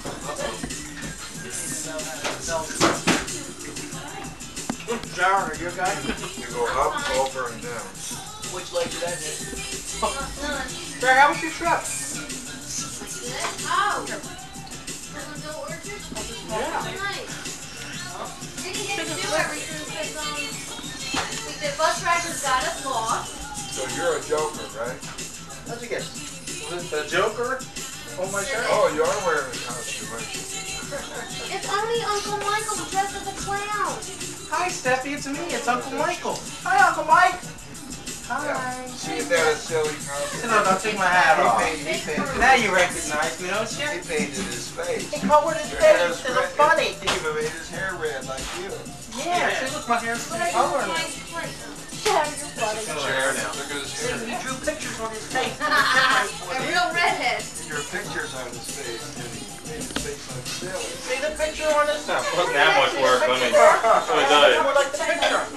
Speaker 3: Sharon, are you a guy?
Speaker 1: You go up, over, and down.
Speaker 14: Which leg did that hit?
Speaker 5: None.
Speaker 3: Sharon, how was your trip?
Speaker 5: Good. Oh. Pleasantville Orchard?
Speaker 3: Yeah.
Speaker 5: Nice. Didn't get to do everything because um, the bus drivers got us lost.
Speaker 1: So you're a joker, right?
Speaker 3: How'd you get? Was it the Joker on my shirt?
Speaker 1: Oh, you are wearing a costume, aren't you?
Speaker 5: It's only Uncle Michael dressed as a clown.
Speaker 3: Hi, Steffi, it's me. It's Uncle Michael. Hi, Uncle Mike. Hi.
Speaker 1: See if that is silly costume.
Speaker 3: No, don't take my hat
Speaker 1: He
Speaker 3: off.
Speaker 1: painted, he painted,
Speaker 3: Now you recognize me, don't you?
Speaker 1: he painted his face.
Speaker 3: He colored his
Speaker 1: Your
Speaker 3: face.
Speaker 1: hair's
Speaker 3: It's
Speaker 1: red.
Speaker 3: funny.
Speaker 1: He even made his hair red like you.
Speaker 3: Yeah, see, look, my hair's the
Speaker 5: But I
Speaker 3: color.
Speaker 5: just like plate. Sharon, you're funny.
Speaker 1: Sharon, look at his hair.
Speaker 3: You drew pictures on his face.
Speaker 5: A real redhead.
Speaker 1: Your pictures on his face, and he made his face look silly.
Speaker 3: See the picture on his
Speaker 8: Not putting that much work on me.
Speaker 3: I
Speaker 8: I tell you.
Speaker 3: like the picture.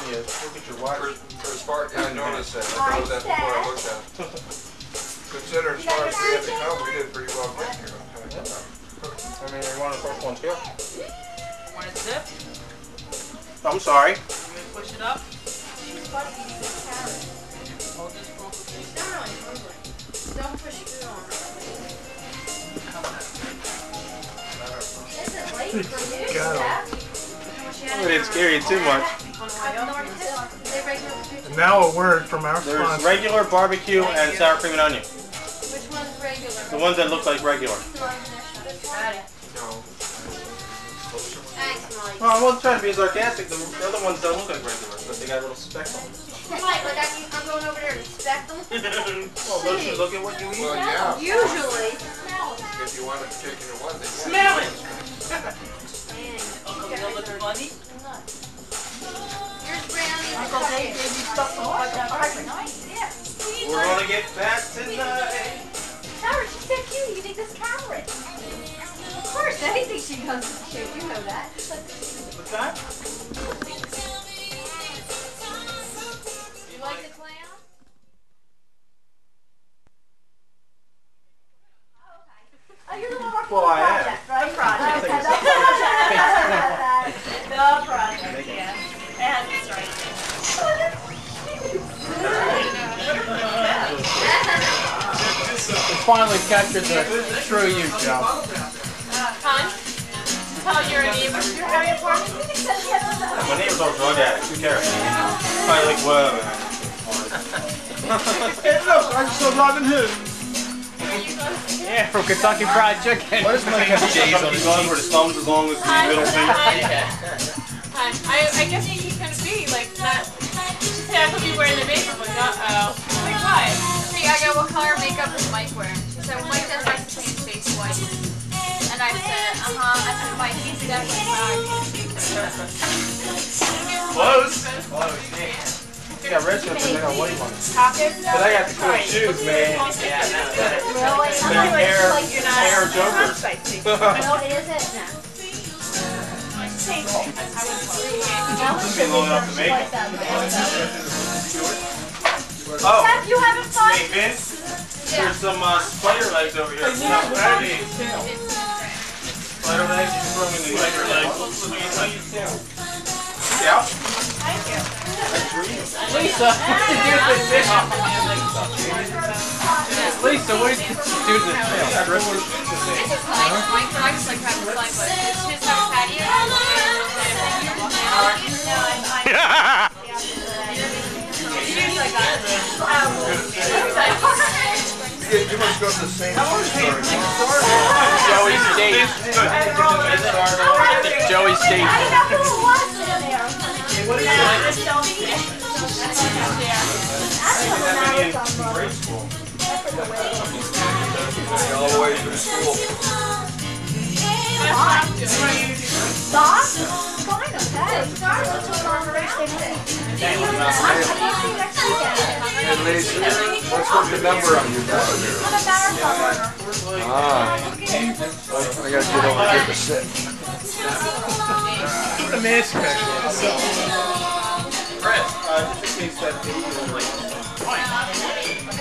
Speaker 8: you look at your watch.
Speaker 1: For, for as far, yeah, I noticed that. I noticed that before I looked at it. Consider as far as we had to come, we did pretty well getting here.
Speaker 8: I mean, you're one of the first ones here.
Speaker 3: Want it zip?
Speaker 8: I'm sorry.
Speaker 3: You gonna push it up? Hold this for
Speaker 5: Don't push it on. Is it late for you?
Speaker 8: God. I didn't scare you too much.
Speaker 3: And now a word from our
Speaker 8: There's
Speaker 3: sponsor.
Speaker 8: regular barbecue and sour cream and onion.
Speaker 5: Which one's regular?
Speaker 8: The ones that look like regular.
Speaker 5: Thanks, Mike.
Speaker 8: Well, I wasn't trying to be sarcastic. The other ones don't look like regular, but they got little specks on them.
Speaker 5: Mike, like I can, I'm going over there to inspect them.
Speaker 8: Well, don't you look at what you eat?
Speaker 1: Well, yeah.
Speaker 5: Usually.
Speaker 1: If you want a particular one, they
Speaker 3: Smell it!
Speaker 5: Uncle
Speaker 3: Bill looks funny.
Speaker 5: Here's brownie.
Speaker 2: Uncle Dave gave you stuff to watch out. Yeah.
Speaker 8: We're gonna get fat tonight.
Speaker 2: Sarah, she's so cute. You think this carrot? Of course, anything she does is cute. You know that.
Speaker 8: What's that?
Speaker 5: You like the clown?
Speaker 2: Oh, you're the one working
Speaker 8: Well,
Speaker 2: on
Speaker 8: I
Speaker 2: the
Speaker 8: am.
Speaker 2: project, right? Project.
Speaker 8: Take a
Speaker 2: The
Speaker 8: seat.
Speaker 2: project. The project, yeah. And that's right.
Speaker 14: We finally captured the true you, Joe.
Speaker 2: Hon, tell your neighbors you're having a party.
Speaker 8: My neighbor's all drug addicts. Who cares? Probably like, whoa, man.
Speaker 3: Hey, look, I'm still Robin Hood.
Speaker 14: Yeah, from Kentucky Fried Chicken.
Speaker 8: What is my J's on his gun where his thumb's as long as the middle finger?
Speaker 15: Um, I, I guess he's gonna be like not. She said I could be wearing the makeup. Like, uh oh. Like, why?
Speaker 5: Hey, I go, what color makeup is Mike wearing? She said, well, Mike does like to paint his face white. And I said, uh huh. I said, Mike, he's definitely
Speaker 8: Close. Close. You got red shirts and I got white ones.
Speaker 15: Pockets?
Speaker 8: But I got the cool shoes, man.
Speaker 15: Yeah, no,
Speaker 2: Really?
Speaker 8: They're hair, hair jokers.
Speaker 2: No, it isn't. No.
Speaker 8: Be long enough to make them. Oh,
Speaker 2: Seth, you having fun?
Speaker 8: hey Vince, there's some uh, spider legs over here. Spider legs. Spider legs, you throw them in the spider legs. Yeah.
Speaker 2: Thank you.
Speaker 14: Lisa, what did you do to the tail? Lisa, what did you do to the tail?
Speaker 5: This is nice, Mike, but I just like having fun, but it's just have a patio.
Speaker 1: You must go to the same store.
Speaker 14: Joey State. Joey State.
Speaker 2: I don't know who it was in there.
Speaker 8: What do you
Speaker 2: Yeah, just tell me. That's what
Speaker 8: Grade school.
Speaker 1: All the way through school.
Speaker 2: Doc? Fine, okay. Sorry, let's go on around.
Speaker 1: And Lisa, what's with the number on your bag?
Speaker 2: I'm a marathon runner.
Speaker 1: Ah. I gotta get over here to sit.
Speaker 3: Put a man special.
Speaker 8: Chris, uh, just in case that video is like,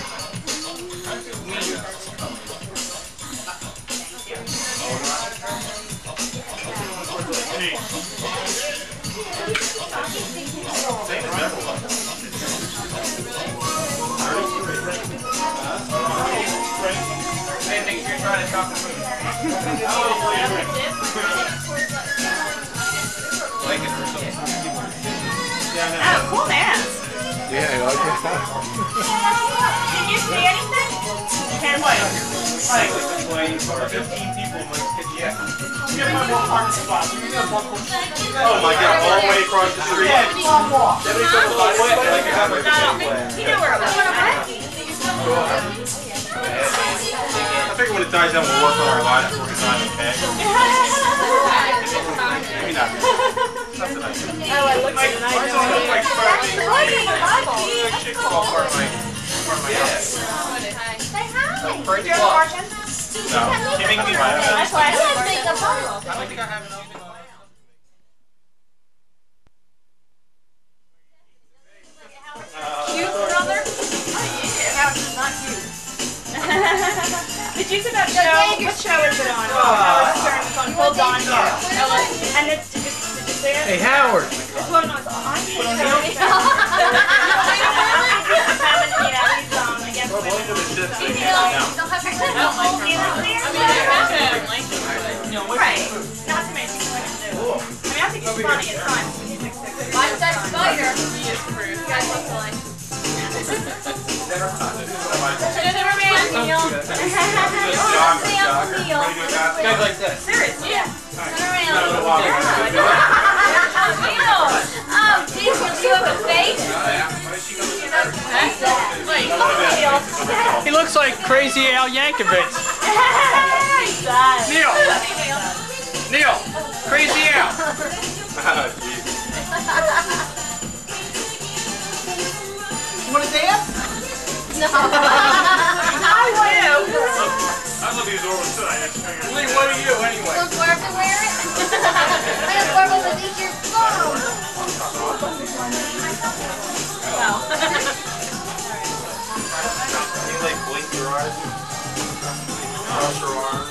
Speaker 8: anything you're trying to chop the food. Like it or something.
Speaker 15: Oh, cool man.
Speaker 1: Yeah, I like it.
Speaker 15: Did you see anything?
Speaker 8: Can't wait. I think this is like for fifteen people in my kitchen. Yeah.
Speaker 3: You have one more parking spot. You can have one more.
Speaker 8: Oh my god, all the way across the street.
Speaker 3: Yeah, one more.
Speaker 8: Somebody took a little way, like I got my
Speaker 15: You know where it was.
Speaker 8: I figure when it dies down, we'll work on our lives for design, okay? Maybe not. Not tonight.
Speaker 15: Oh, I looked at it and I
Speaker 8: Mine's only like five days.
Speaker 2: That's
Speaker 8: Shit fall apart of my, part of my house.
Speaker 2: Say hi.
Speaker 8: Break
Speaker 15: You're
Speaker 8: the
Speaker 15: the
Speaker 8: clock.
Speaker 15: margin?
Speaker 8: No, giving me my
Speaker 15: That's why I
Speaker 2: You
Speaker 15: said
Speaker 2: have to make a bottle.
Speaker 8: I don't think I have enough.
Speaker 3: Hey, Howard.
Speaker 15: Right. Not to mention what to do. I mean, I think it's funny at times.
Speaker 5: Watch that spider.
Speaker 15: He is true.
Speaker 5: You guys look like.
Speaker 3: Guys like that.
Speaker 15: Seriously?
Speaker 5: Yeah. Turn around. Oh, Jesus, do you have a face?
Speaker 3: He looks like Crazy Al Yankovic. Neil. Neil. Crazy Al. You want to dance?
Speaker 5: No.
Speaker 3: I will.
Speaker 13: I love these orbs too. I just figured.
Speaker 3: Lee, what are you anyway?
Speaker 5: Don't swear to wear it. I don't swear to eat your phone.
Speaker 15: Well.
Speaker 1: You like blink your eyes? Cross your arms?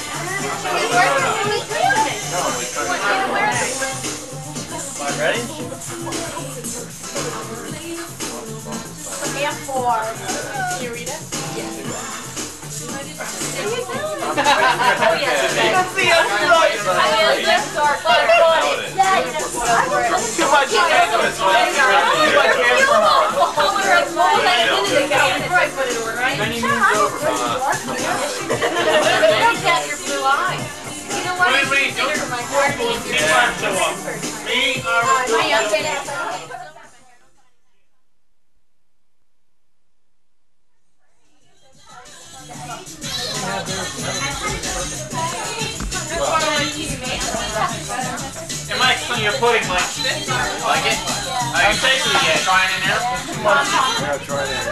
Speaker 3: Ready?
Speaker 2: And four.
Speaker 15: Can you read it?
Speaker 3: Too much. Many moons over.
Speaker 5: Wait, wait, don't you my heart.
Speaker 3: Me,
Speaker 14: It might explain your pudding, Mike. Like it? I'm tasting it yet. Trying in there?
Speaker 1: Yeah, try that.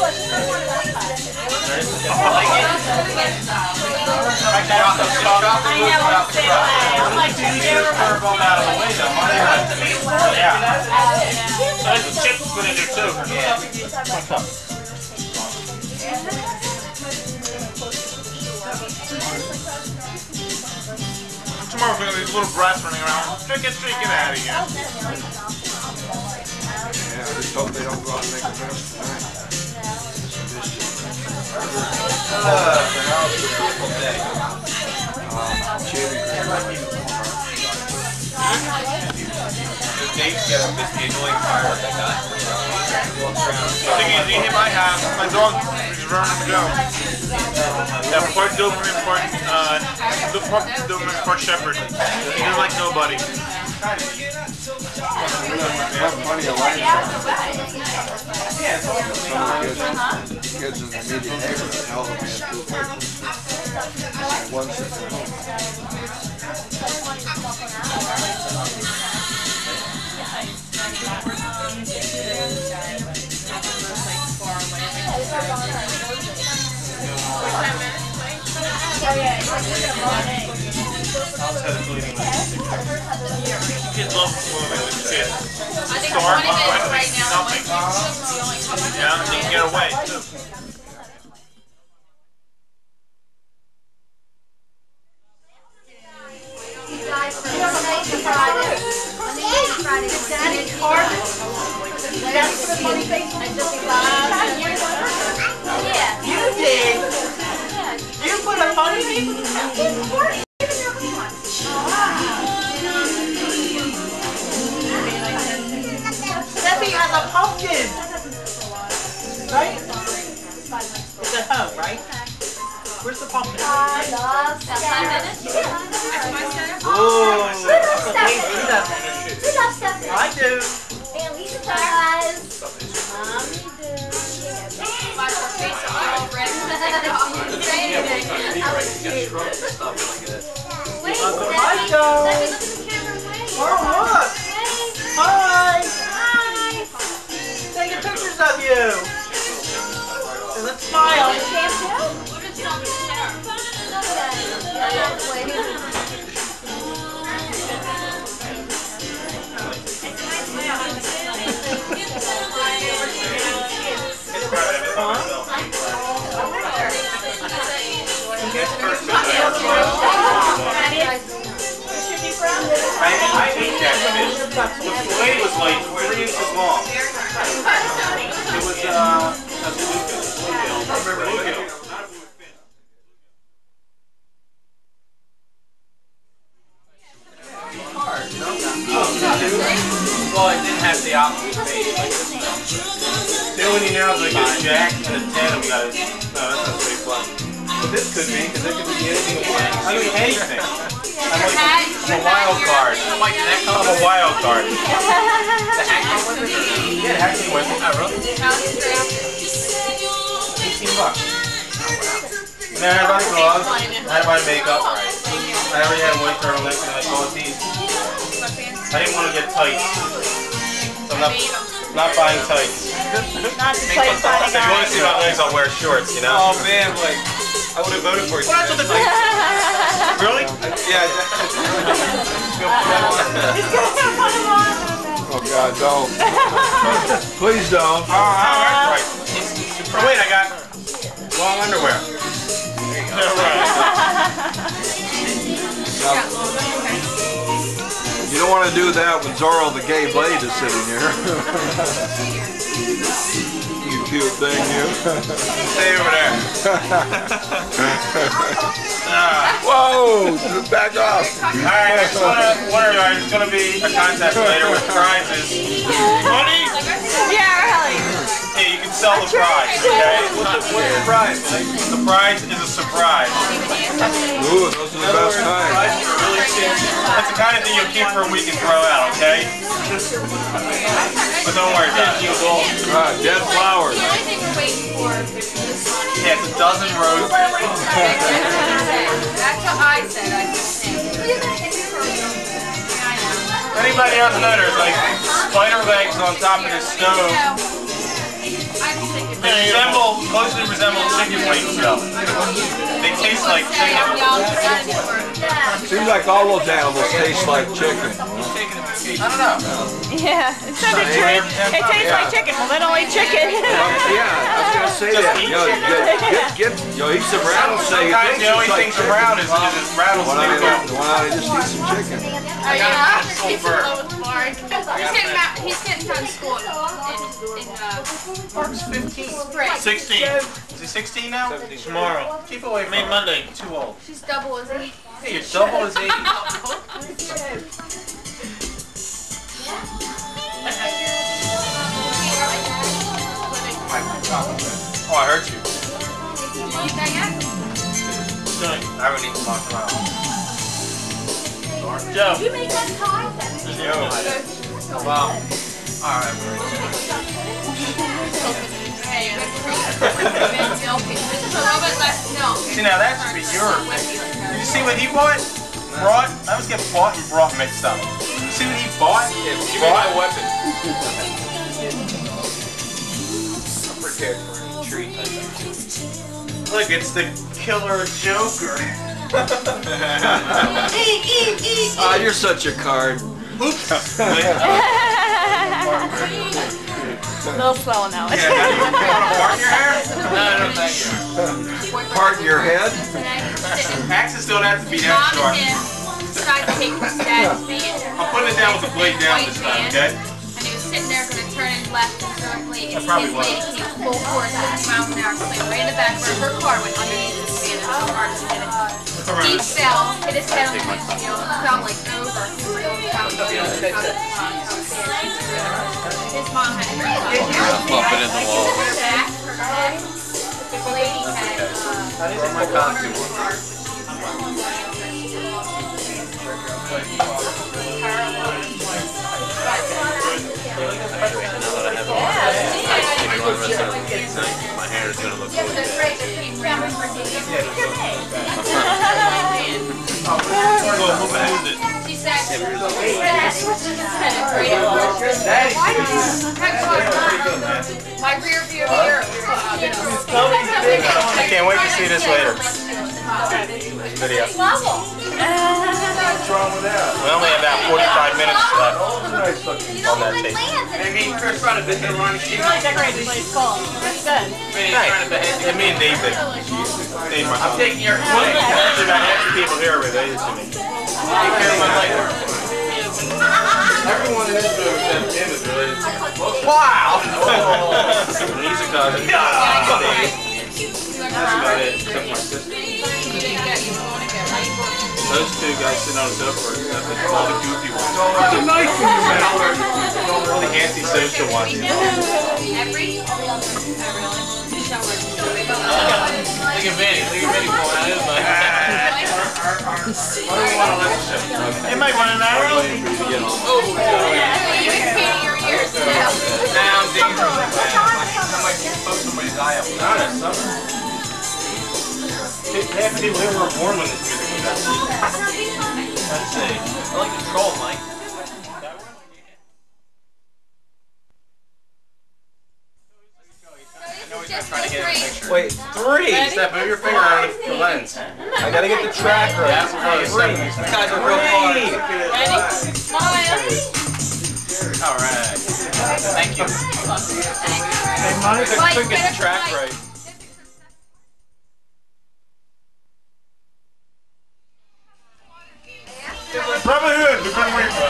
Speaker 14: Like it? Like that off the top.
Speaker 15: I know, I'm saying I'm like,
Speaker 14: Curveball out of the way though. Yeah. There's the chips put in there too. Yeah. What's up?
Speaker 13: Tomorrow's gonna be these little brats running around. Trick or treat, get out of here.
Speaker 1: Yeah, I just hope they don't go out and make a mess tonight.
Speaker 13: Dave's got a misty annoying fire that guy. The thing is, him I have, my dog is running to go. Yeah, part Doberman, part, uh, the part Doberman, part Shepherd. He doesn't like nobody.
Speaker 1: We have plenty of land. Kids, kids in the immediate neighborhood tell them we have two places. One system.
Speaker 13: Kids love swimming with kids.
Speaker 5: I think
Speaker 13: Storm,
Speaker 5: twenty minutes
Speaker 13: otherwise
Speaker 5: right
Speaker 13: they
Speaker 5: now.
Speaker 13: nothing. Yeah, they can get away too.
Speaker 3: You did. You put a funny face on Steffi has a pumpkin. Right? It's at home, right? Where's the pumpkin?
Speaker 2: I love Stephanie.
Speaker 3: Oh,
Speaker 2: We love Stephanie.
Speaker 3: I do.
Speaker 2: And Lisa does. Mommy Wait,
Speaker 3: Uncle
Speaker 2: Stephanie,
Speaker 3: Michael.
Speaker 2: Stephanie, look at the camera. Wait.
Speaker 3: Oh, look. Hi.
Speaker 2: Hi.
Speaker 3: Taking pictures of you. And let's smile.
Speaker 2: Huh?
Speaker 11: catfish. The fillet was like three inches long. It was, uh, a bluegill. Bluegill. Bluegill. Well, it didn't have the opposite face. The only now is like a jack and a ten. We got a, no, that's not pretty fun. But this could be, because it could be anything. I mean, anything. I'm, like, I'm a wild card. I'm a wild card. The hack came with it? Yeah, the hack came with it. Oh, really? eighteen bucks. And then I had my gloves, I had my makeup. I already had a white turtleneck and I bought these. I didn't want to get tights. So I'm not, not buying tights.
Speaker 2: Not the tights on
Speaker 11: If you want to see my legs, I'll wear shorts, you know?
Speaker 1: Oh man, like, I would have voted for you.
Speaker 11: Well, that's what the tights. Really?
Speaker 1: Yeah. Oh God, don't. Please don't.
Speaker 11: Oh, that's right. Wait, I got long underwear. There you go.
Speaker 1: You don't want to do that when Zorro the gay blade is sitting here. You cute thing, you.
Speaker 11: Stay over there. uh,
Speaker 1: Whoa! Back off.
Speaker 11: Alright, next one, one of it's going to be a contest later with prizes. Money?
Speaker 2: Yeah, really.
Speaker 11: Hey, you can sell the prize, okay? What's the, what's the prize? Like, the prize is a surprise.
Speaker 1: Ooh, those are the best kinds.
Speaker 11: That's the kind of thing you'll keep for a week and throw out, okay? But don't worry about it.
Speaker 1: Ah, dead flowers.
Speaker 11: Yeah, it's a dozen roses.
Speaker 5: That's what I said. I
Speaker 11: Anybody else know there's like spider legs on top of the stove? They resemble, closely resemble chicken wings though. They taste like chicken.
Speaker 1: Seems like all those animals taste like chicken.
Speaker 11: I don't know.
Speaker 2: Yeah, it's not the truth. It tastes like chicken. Well, they don't eat chicken.
Speaker 1: Yeah, I was gonna say that. Yo, get, get, yo, eat some rattlesnake.
Speaker 11: Sometimes the only thing around is, is rattlesnake.
Speaker 1: Why not just eat some chicken?
Speaker 5: Oh yeah, he's in love with Mark. He's getting ma he's getting done school in, in uh,
Speaker 11: Mark's fifteen.
Speaker 5: spring.
Speaker 11: sixteen. Is he sixteen now? seventeen. Tomorrow. Keep away from me Monday. Too old.
Speaker 5: She's double as age.
Speaker 11: Hey, you're double his age. Oh, I hurt you.
Speaker 5: Did you eat that yet?
Speaker 11: I haven't eaten much around. Joe.
Speaker 2: Did you make that pie?
Speaker 11: Joe. Well, alright. See, now that should be yours. Did you see what he bought? Brought? I always get bought and brought mixed up. You see what he bought? Yeah, he bought a weapon. I'm prepared for any treat. Look, it's the Killer Joker.
Speaker 4: Eat, eat, eat.
Speaker 1: Ah, you're such a card.
Speaker 11: Oops.
Speaker 2: A little slow now.
Speaker 11: Yeah, you want to part your hair? No, no, thank you.
Speaker 1: Part your head?
Speaker 11: Axes don't have to be that short. I'm putting it down with the blade down this time, okay?
Speaker 5: And he was sitting there going to turn in left and directly.
Speaker 11: I
Speaker 5: And
Speaker 11: probably
Speaker 5: his
Speaker 11: was.
Speaker 5: lady came full force, fifty miles an hour, clear way in the back where her car went underneath his van and her car just hit it. He fell, hit his head on the windshield, fell like over. His mom had to
Speaker 1: Bumping in the wall.
Speaker 5: her back, her head. The lady had uh,
Speaker 1: my costume.
Speaker 7: My hair is gonna look
Speaker 5: yeah, but they're great. They're pretty round. She said, she said, my rear view mirror.
Speaker 11: I can't wait to see this later. Video.
Speaker 1: What's wrong with that?
Speaker 11: We only have about forty-five minutes left on that tape.
Speaker 14: Maybe Chris trying to behave on
Speaker 2: You really decorated the place cool. That's good.
Speaker 11: Thanks. And me and Dave did. Dave, my
Speaker 14: I'm taking your
Speaker 11: Actually, about half the people here are related to me. Take care of my life.
Speaker 8: everyone in this room except Tim is related to him.
Speaker 3: Wow!
Speaker 8: He's a cousin. That's about it, except my sister. Those two guys sitting on the sofa are except all the goofy ones. It's a nice one. All the anti-social ones.
Speaker 5: Every?
Speaker 11: Look at Vinny, look at Vinny pulling out his mic.
Speaker 3: They might want to know.
Speaker 5: Oh, you painting your ears now.
Speaker 11: Now I'm dangerous. Somebody can poke somebody's eye up.
Speaker 8: Not in summer. Half the people here were born when this music was out. Let's see.
Speaker 11: I like the troll, Mike.
Speaker 3: Wait, three!
Speaker 8: Steph, move your finger out of the lens.
Speaker 3: I gotta get the track right.
Speaker 8: That's close.
Speaker 3: Three.
Speaker 11: These guys are real hard.
Speaker 5: Ready? Smile.
Speaker 11: Alright. Thank you.
Speaker 3: Hey, Mike,
Speaker 11: I couldn't get the track right.
Speaker 3: Robin Hood, the Grim Reaper.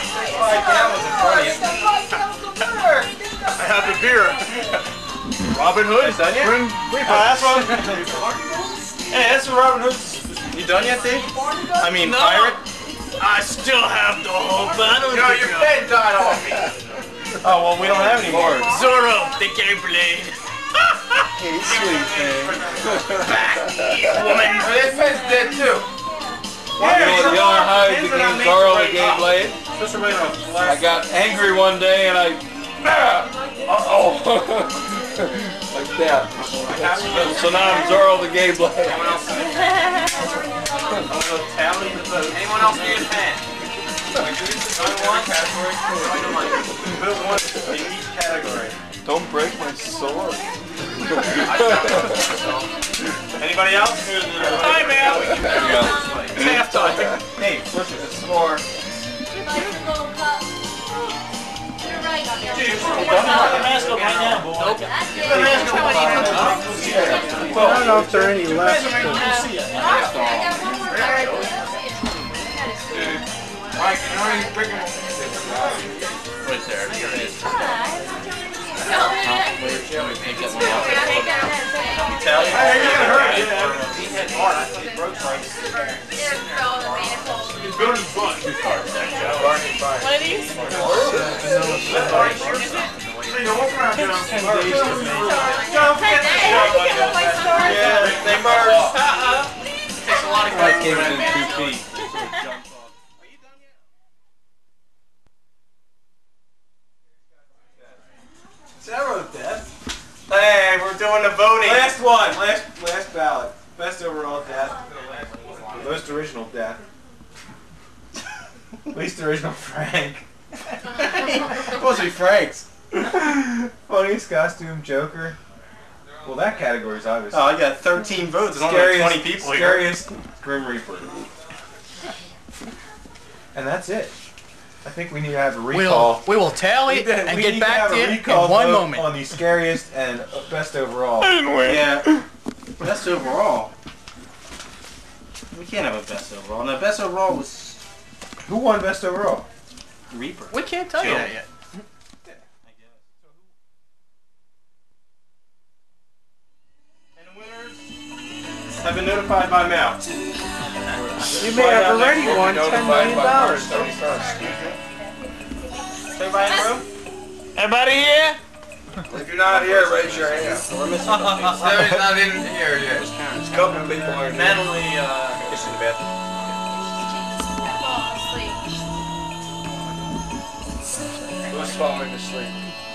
Speaker 3: I have the beer. Robin Hood?
Speaker 8: Is that it?
Speaker 3: Grim Reaper. Oh, that's one. Hey, that's what Robin Hood.
Speaker 8: You done yet, Dave? I mean,
Speaker 3: No.
Speaker 8: pirate?
Speaker 3: I still have the whole battle.
Speaker 8: Yo, your pen died on me.
Speaker 3: Oh, well, we don't have any more.
Speaker 11: Zorro, the Keyblade.
Speaker 3: Hey, sweet, man.
Speaker 11: Woman.
Speaker 8: This pen's dead, too.
Speaker 3: Yeah,
Speaker 16: You know how I became Zorro the Keyblade? I got angry one day and I... Uh-oh. Like that. So now I'm Zorro the Keyblade.
Speaker 11: Anyone else need a pen?
Speaker 8: Put one in each category.
Speaker 16: Don't break my sword.
Speaker 8: Anybody else?
Speaker 3: Time out.
Speaker 16: There you go.
Speaker 3: It's half time.
Speaker 8: Hey, push it. It's score.
Speaker 3: Well, I don't know if there are any left.
Speaker 8: Mike, you know you bring them
Speaker 11: Right there. Here it is.
Speaker 8: Italian? Hey, you're gonna hurt it. He had hard. I think it broke twice. It's building fun. Two cards.
Speaker 15: What are these?
Speaker 8: So you walk around down.
Speaker 3: ten days to make.
Speaker 8: Don't forget the shot. Yeah, they merged.
Speaker 11: Takes a lot of
Speaker 16: I
Speaker 11: guts.
Speaker 16: came in two feet.
Speaker 3: I wrote that.
Speaker 8: Hey, we're doing the voting.
Speaker 3: Last one. Last last ballot. Best overall death. Most original death. Least original Frank. Supposed to be Frank's. Funniest costume, Joker. Well, that category's obvious.
Speaker 8: Oh, I got thirteen votes. There's only like twenty people here.
Speaker 3: Scariest Grim Reaper. And that's it. I think we need to have a recall.
Speaker 14: We'll, we will tally
Speaker 3: We
Speaker 14: and
Speaker 3: we
Speaker 14: get
Speaker 3: need
Speaker 14: back
Speaker 3: to
Speaker 14: to
Speaker 3: have a
Speaker 14: you
Speaker 3: recall
Speaker 14: in one
Speaker 3: vote
Speaker 14: moment.
Speaker 3: on the scariest and best overall.
Speaker 8: I didn't win. Yeah. Best overall. We can't have a best overall. No, best overall was
Speaker 3: Who won best overall?
Speaker 8: Reaper.
Speaker 14: We can't tell you
Speaker 8: Joe.
Speaker 14: that yet.
Speaker 8: And the winners have been notified by mail.
Speaker 3: You may have already won ten million dollars.
Speaker 8: Everybody in the room?
Speaker 3: Everybody here?
Speaker 1: If you're not here, raise your hand. We're missing Stephanie's not in here yet. There's a couple of people in here.
Speaker 8: Natalie, uh, is in the bathroom.
Speaker 1: Who's falling asleep?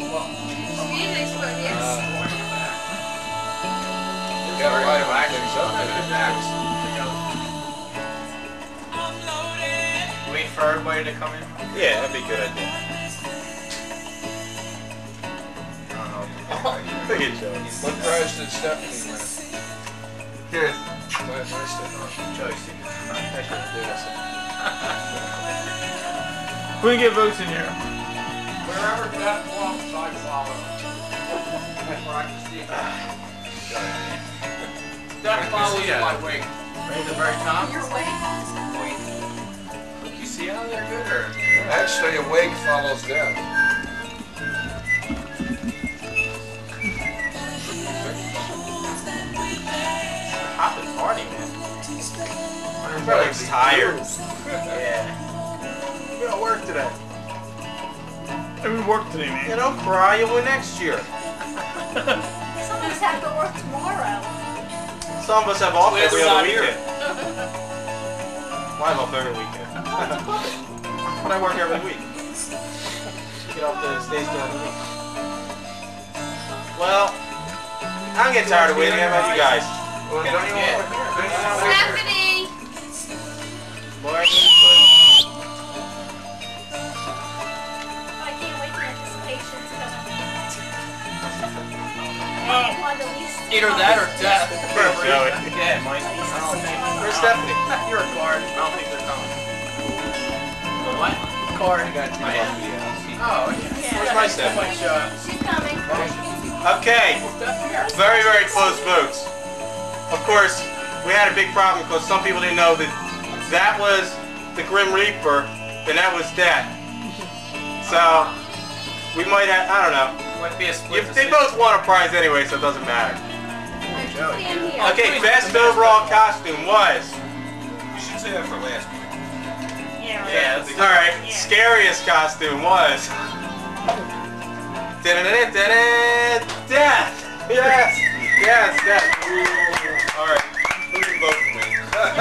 Speaker 1: You got a right of acting something.
Speaker 11: Wait for everybody to come in.
Speaker 8: Yeah, that'd be a good idea. Look at Joe.
Speaker 1: What prize did Stephanie win?
Speaker 8: Here.
Speaker 1: Glad I missed it.
Speaker 8: Joyce. I should do this.
Speaker 3: We can get votes in here.
Speaker 1: Wherever Beth walks, I follow. That's where I can see her. Beth follows my wing.
Speaker 11: Right at the very top.
Speaker 5: Your way.
Speaker 8: You see
Speaker 1: See how they're good, or actually awake follows death.
Speaker 3: Hopping party, man. I'm really tired. Yeah. We gotta work today.
Speaker 13: We work today, man.
Speaker 3: Yeah, don't cry. You'll win next year.
Speaker 2: Some of us have to work tomorrow.
Speaker 3: Some of us have off every other weekend. Well, I have off every weekend. But I work every week. Get off the days during the week. Well, I'm getting tired of waiting. How about you guys?
Speaker 1: Well, don't you want to
Speaker 5: Stephanie!
Speaker 3: More input.
Speaker 2: I can't wait for anticipation to come.
Speaker 14: Either that or death.
Speaker 3: Yeah, Mike. Where's Stephanie?
Speaker 14: You're a guard. I don't think they're coming. What? Card. Oh, yeah.
Speaker 3: Where's my Stephanie?
Speaker 2: She's coming.
Speaker 3: Okay. Very, very close votes. Of course, we had a big problem because some people didn't know that that was the Grim Reaper and that was Death. So, we might have, I don't know.
Speaker 14: Might be a split.
Speaker 3: You, they both won a prize anyway, so it doesn't matter.
Speaker 2: Stand here.
Speaker 3: Okay, best overall costume was.
Speaker 1: You should say that for last week.
Speaker 2: Yeah, right.
Speaker 3: Yeah, that's alright. Scariest costume was. Death! Yes! Yes, Death! Alright, who can vote for me?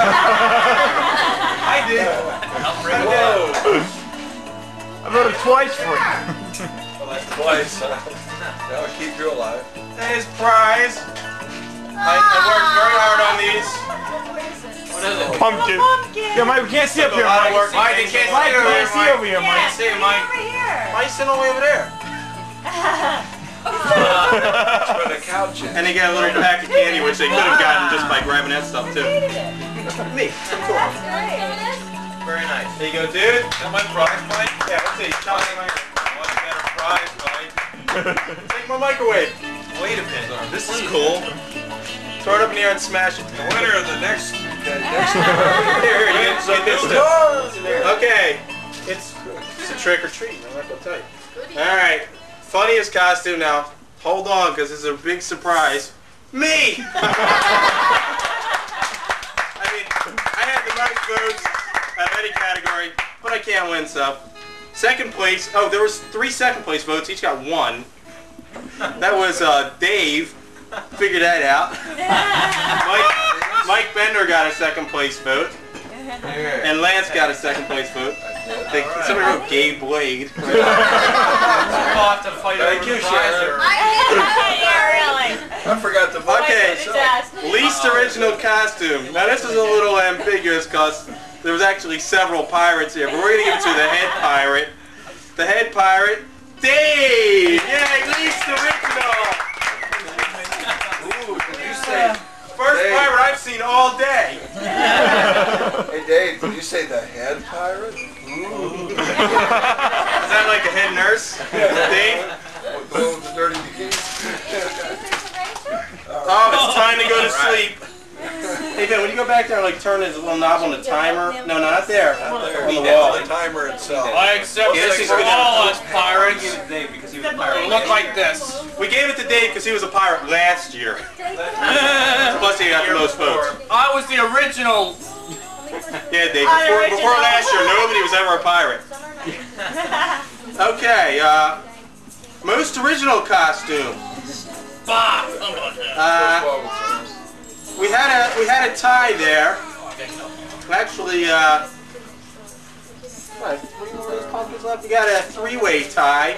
Speaker 3: I did.
Speaker 13: I voted twice for you.
Speaker 1: Well, that's twice. That'll keep you alive.
Speaker 3: That is prize. I, I worked very hard on these.
Speaker 14: What is it?
Speaker 13: Pumpkin. Yeah, Mike, we can't see up here,
Speaker 3: I
Speaker 13: Mike.
Speaker 3: worked- Mike, you can't
Speaker 13: Mike,
Speaker 3: see
Speaker 13: we
Speaker 3: over
Speaker 13: can't
Speaker 3: there,
Speaker 13: see
Speaker 3: Mike.
Speaker 13: over here, Mike.
Speaker 3: Can't see it, Mike.
Speaker 2: Over here.
Speaker 3: Mike's sitting all the way over there.
Speaker 1: That's where the couch is.
Speaker 3: And they got a little pack of candy, which they could have gotten just by grabbing that stuff too. Me. Cool. Very nice. There you go, dude. Is that my prize, Mike? Yeah, let's see. Tell me my much better prize, Mike. Take my microwave. Wait a minute. This is cool. Throw it up in the air and smash it.
Speaker 1: The winner of the next, the next
Speaker 3: Here, here, you get, get this stuff. Okay. It's, it's a trick or treat. I'm not going to tell you. Alright. Funniest costume now. Hold on, because this is a big surprise. Me! I mean, I had the most votes out of any category, but I can't win, so. Second place, oh, there was three second place votes. Each got one. That was uh, Dave. Figured that out. Mike, Mike Bender got a second place vote. And Lance got a second place vote. They, somebody wrote Gay Blade.
Speaker 14: We'll have to fight over
Speaker 1: Thank you,
Speaker 14: the prize
Speaker 1: Sharon.
Speaker 14: here.
Speaker 2: Yeah, really.
Speaker 1: I forgot to vote.
Speaker 3: Okay,
Speaker 2: Yes.
Speaker 3: least original costume. Now this is a little ambiguous because there was actually several pirates here, but we're going to give it to the head pirate. The head pirate, Dave! Yay, least original!
Speaker 1: Ooh, did you say...
Speaker 3: First
Speaker 1: Dave.
Speaker 3: pirate I've seen all day.
Speaker 1: Hey, Dave, did you say the head pirate? Ooh.
Speaker 3: Is that like a head nurse? Dave?
Speaker 1: With the little dirty bikini?
Speaker 3: Oh, it's time to go to sleep. Hey Ben, when you go back there and like turn this little knob on the timer, no, no, not there,
Speaker 1: Not there.
Speaker 3: on the wall.
Speaker 1: The timer itself.
Speaker 14: I accept
Speaker 3: Yeah, this
Speaker 14: this
Speaker 3: is
Speaker 14: for
Speaker 3: good.
Speaker 14: all us pirates.
Speaker 16: Dave because he was a pirate.
Speaker 14: Look like this.
Speaker 3: We gave it to Dave because he was a pirate last year. Plus he got the most votes.
Speaker 14: I was the original.
Speaker 3: Yeah, Dave, before, before last year, nobody was ever a pirate. Okay, uh, most original costume.
Speaker 14: Bah! Come on now.
Speaker 3: Uh, we had a we had a tie there. Actually, uh, what, what are those pumpkins left? We got a three-way tie.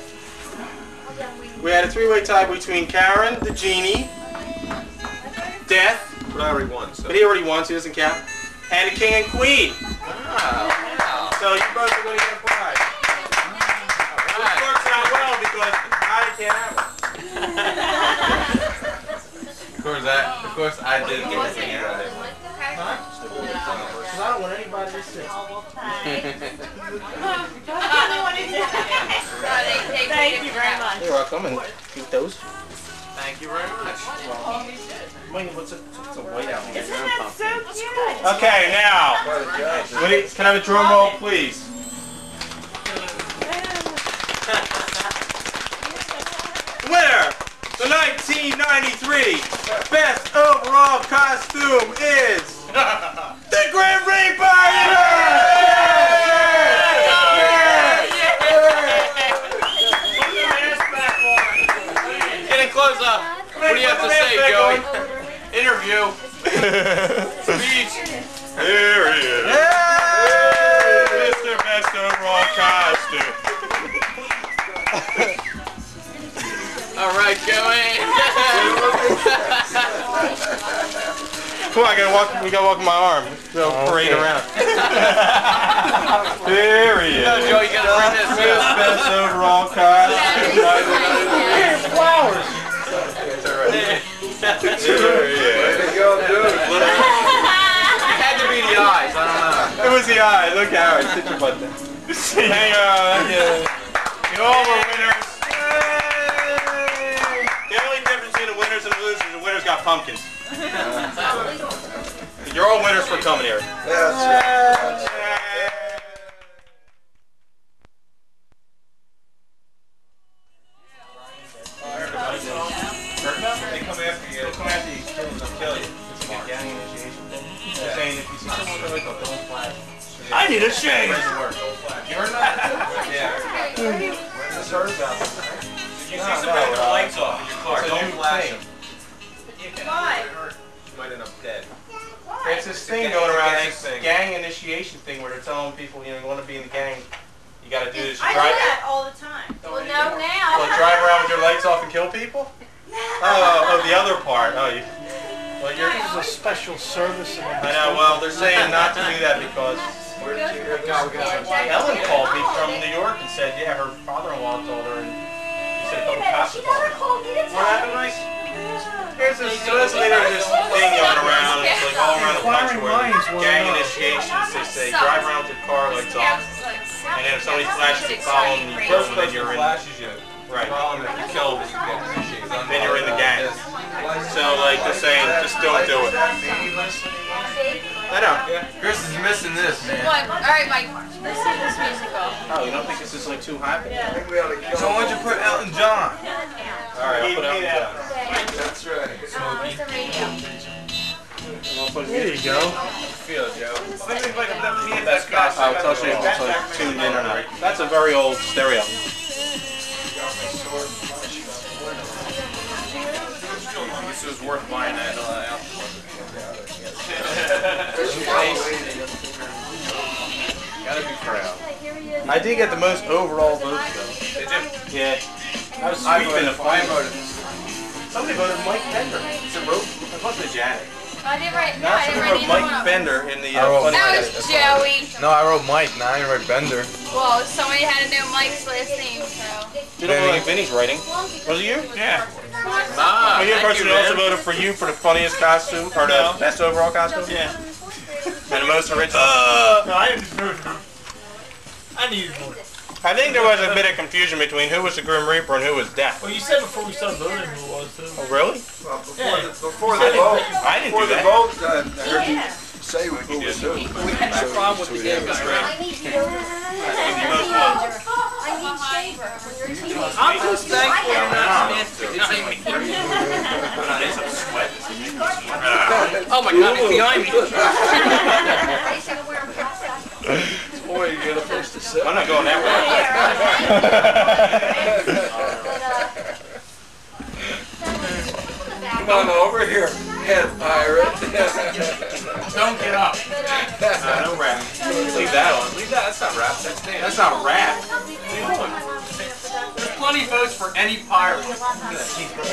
Speaker 3: We had a three-way tie between Karen, the genie, Death.
Speaker 1: But I already won, so.
Speaker 3: But he already won, so he doesn't count. And the king and queen.
Speaker 1: Wow.
Speaker 3: So you both are going to get a prize. Which works out well because I can't have it.
Speaker 16: Of course, I, of course, I did get the thing out of it.
Speaker 3: Because I don't want anybody to sit.
Speaker 2: Thank you very much.
Speaker 3: You're welcome, and eat those.
Speaker 14: Thank Thank you very much.
Speaker 3: Wait, what's a, what's a white out here?
Speaker 15: Isn't that so cute?
Speaker 3: Okay, now, what do you, can I have a drum roll, please? Winner, the nineteen ninety-three best overall costume is the Grim Reaper!
Speaker 14: Close up. What do you have to say, Joey? Interview. Speech.
Speaker 3: Here he is. Hey! Mister Best Overall Costume.
Speaker 14: All right, Joey.
Speaker 3: Come on, I gotta walk. We gotta walk my arm. So okay. Parade around. There he is.
Speaker 14: No, Joey, you gotta bring this.
Speaker 3: Mister Best Overall Costume. Here's flowers.
Speaker 1: There you go, dude.
Speaker 14: It had to be the eyes. I don't know.
Speaker 3: It was the eyes. Look how it sit your butt there. Hang on. Yeah. You all were winners. Yay. The only difference between the winners and the losers is the winners got pumpkins. You're all winners for coming here.
Speaker 1: That's right.
Speaker 3: They come after you. They come after you. They'll kill you. It's like a gang initiation thing. They're saying if you see someone really go, don't flash. I need a shave.
Speaker 1: You're not? Yeah. Where's this hers out?
Speaker 3: If you see somebody with the lights off in your car, don't flash them.
Speaker 15: Why?
Speaker 3: You might end up dead. It's this thing going around, this gang initiation thing where they're telling people, you know, you want to be in the gang, you got to do this. You
Speaker 15: I do
Speaker 3: drive,
Speaker 15: that all the time.
Speaker 2: Well, no, now.
Speaker 3: well, drive around with your lights off and kill people? Oh, oh, the other part. Oh, you. Well, you're.
Speaker 11: This is a special service.
Speaker 3: I know. Well, they're saying not to do that because. Ellen called me from New York and said, yeah, her father-in-law told her, and he said a couple cops called her. What happened, nice? Here's this. So there's this thing going around. It's like all around the country where gang initiations. They say drive around with your car lights off, and then if somebody flashes a column, you kill them, then you're in. Right. You kill them, then you're in the gang. So, like, they're saying, just don't do it. I know. Yeah.
Speaker 1: Chris is missing this, man.
Speaker 5: What? All right, Mike. Let's see this musical.
Speaker 3: Oh, you don't think this is like too high?
Speaker 1: I think we ought to kill him. So why don't you put Elton John?
Speaker 3: All right, I'll put Elton John.
Speaker 1: That's right.
Speaker 5: Where's the radio?
Speaker 3: There you go.
Speaker 1: Feel it, Joe.
Speaker 3: I'll tell you if it's like tuned in or not. That's a very old stereo.
Speaker 14: This was worth buying that uh, album.
Speaker 3: Gotta be proud. I did get the most overall votes though.
Speaker 14: Did you?
Speaker 3: Yeah. I was
Speaker 1: I
Speaker 3: sweeping the
Speaker 1: voted, I
Speaker 3: floor.
Speaker 1: voted.
Speaker 3: Somebody voted Mike Bender. It's a vote. It wasn't Janet.
Speaker 5: I didn't write. No,
Speaker 3: Now
Speaker 5: I didn't
Speaker 3: somebody
Speaker 5: write
Speaker 3: wrote
Speaker 5: either
Speaker 3: Mike
Speaker 5: one.
Speaker 3: Bender in the
Speaker 1: I
Speaker 3: uh,
Speaker 1: wrote
Speaker 3: funny
Speaker 5: That
Speaker 3: guy.
Speaker 5: was Joey.
Speaker 1: No, I wrote Mike. Now I wrote Bender.
Speaker 5: Well, somebody had to know Mike's last name, so.
Speaker 3: You don't look like Vinny's writing. Was it you?
Speaker 14: Yeah.
Speaker 3: Nah. Are you a
Speaker 14: thank
Speaker 3: person
Speaker 14: you,
Speaker 3: who also
Speaker 14: man.
Speaker 3: voted for you for the funniest costume or the
Speaker 14: No.
Speaker 3: best overall costume?
Speaker 11: Yeah.
Speaker 3: And the most original.
Speaker 11: Uh, no, I didn't vote. I needed more.
Speaker 3: I think there was a bit of confusion between who was the Grim Reaper and who was Death.
Speaker 11: Well, you said before we started voting who it was, too.
Speaker 3: Oh, really?
Speaker 1: Well, before
Speaker 11: Yeah.
Speaker 1: the, before
Speaker 11: You
Speaker 1: the
Speaker 11: said
Speaker 1: vote,
Speaker 11: it.
Speaker 3: I didn't
Speaker 1: before
Speaker 3: do
Speaker 1: the
Speaker 3: that.
Speaker 1: vote, uh, I heard you say who was who.
Speaker 14: The problem with the game is
Speaker 2: I need deodorant. I need shaver. When you're a teenager.
Speaker 14: I'm just thankful I'm not Oh my God, he's behind me.
Speaker 2: I should wear them process.
Speaker 1: Boy, you got a place to sit.
Speaker 3: I'm not going that way.
Speaker 1: Come on over here, head pirate.
Speaker 14: Don't get up.
Speaker 3: Uh, no rap. Leave that on. Leave that. That's not rap. That's dance. That's not rap.
Speaker 14: There's plenty of votes for any pirate.
Speaker 3: That's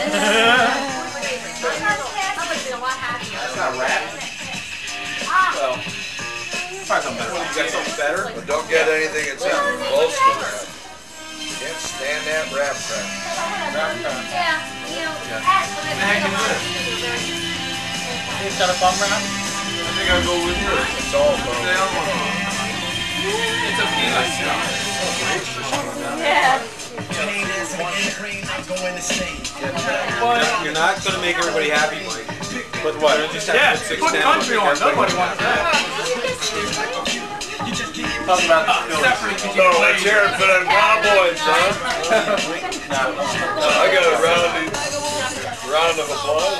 Speaker 3: not rap. Well, try something better. You got something better?
Speaker 1: But don't get anything that's even close to rap. You can't stand that rap crap.
Speaker 3: Rap crap.
Speaker 2: Yeah, you know,
Speaker 3: Yeah.
Speaker 2: that's what
Speaker 3: What the heck is this?
Speaker 11: It's got a bum rap?
Speaker 1: I think I'll go with you. It's all about
Speaker 14: It's a peanut shop.
Speaker 2: Yeah.
Speaker 3: Yeah,
Speaker 17: You're not going to make everybody happy, Mike.
Speaker 8: With what?
Speaker 17: Just have
Speaker 13: Yeah,
Speaker 17: to six
Speaker 13: put
Speaker 17: down
Speaker 13: country
Speaker 17: and
Speaker 13: on.
Speaker 17: make everybody
Speaker 13: Nobody wants that.
Speaker 8: Talking about the
Speaker 13: Stephanie, could you
Speaker 16: So
Speaker 13: please?
Speaker 16: let's hear it for them Cowboys, huh? I got a round of, round of applause.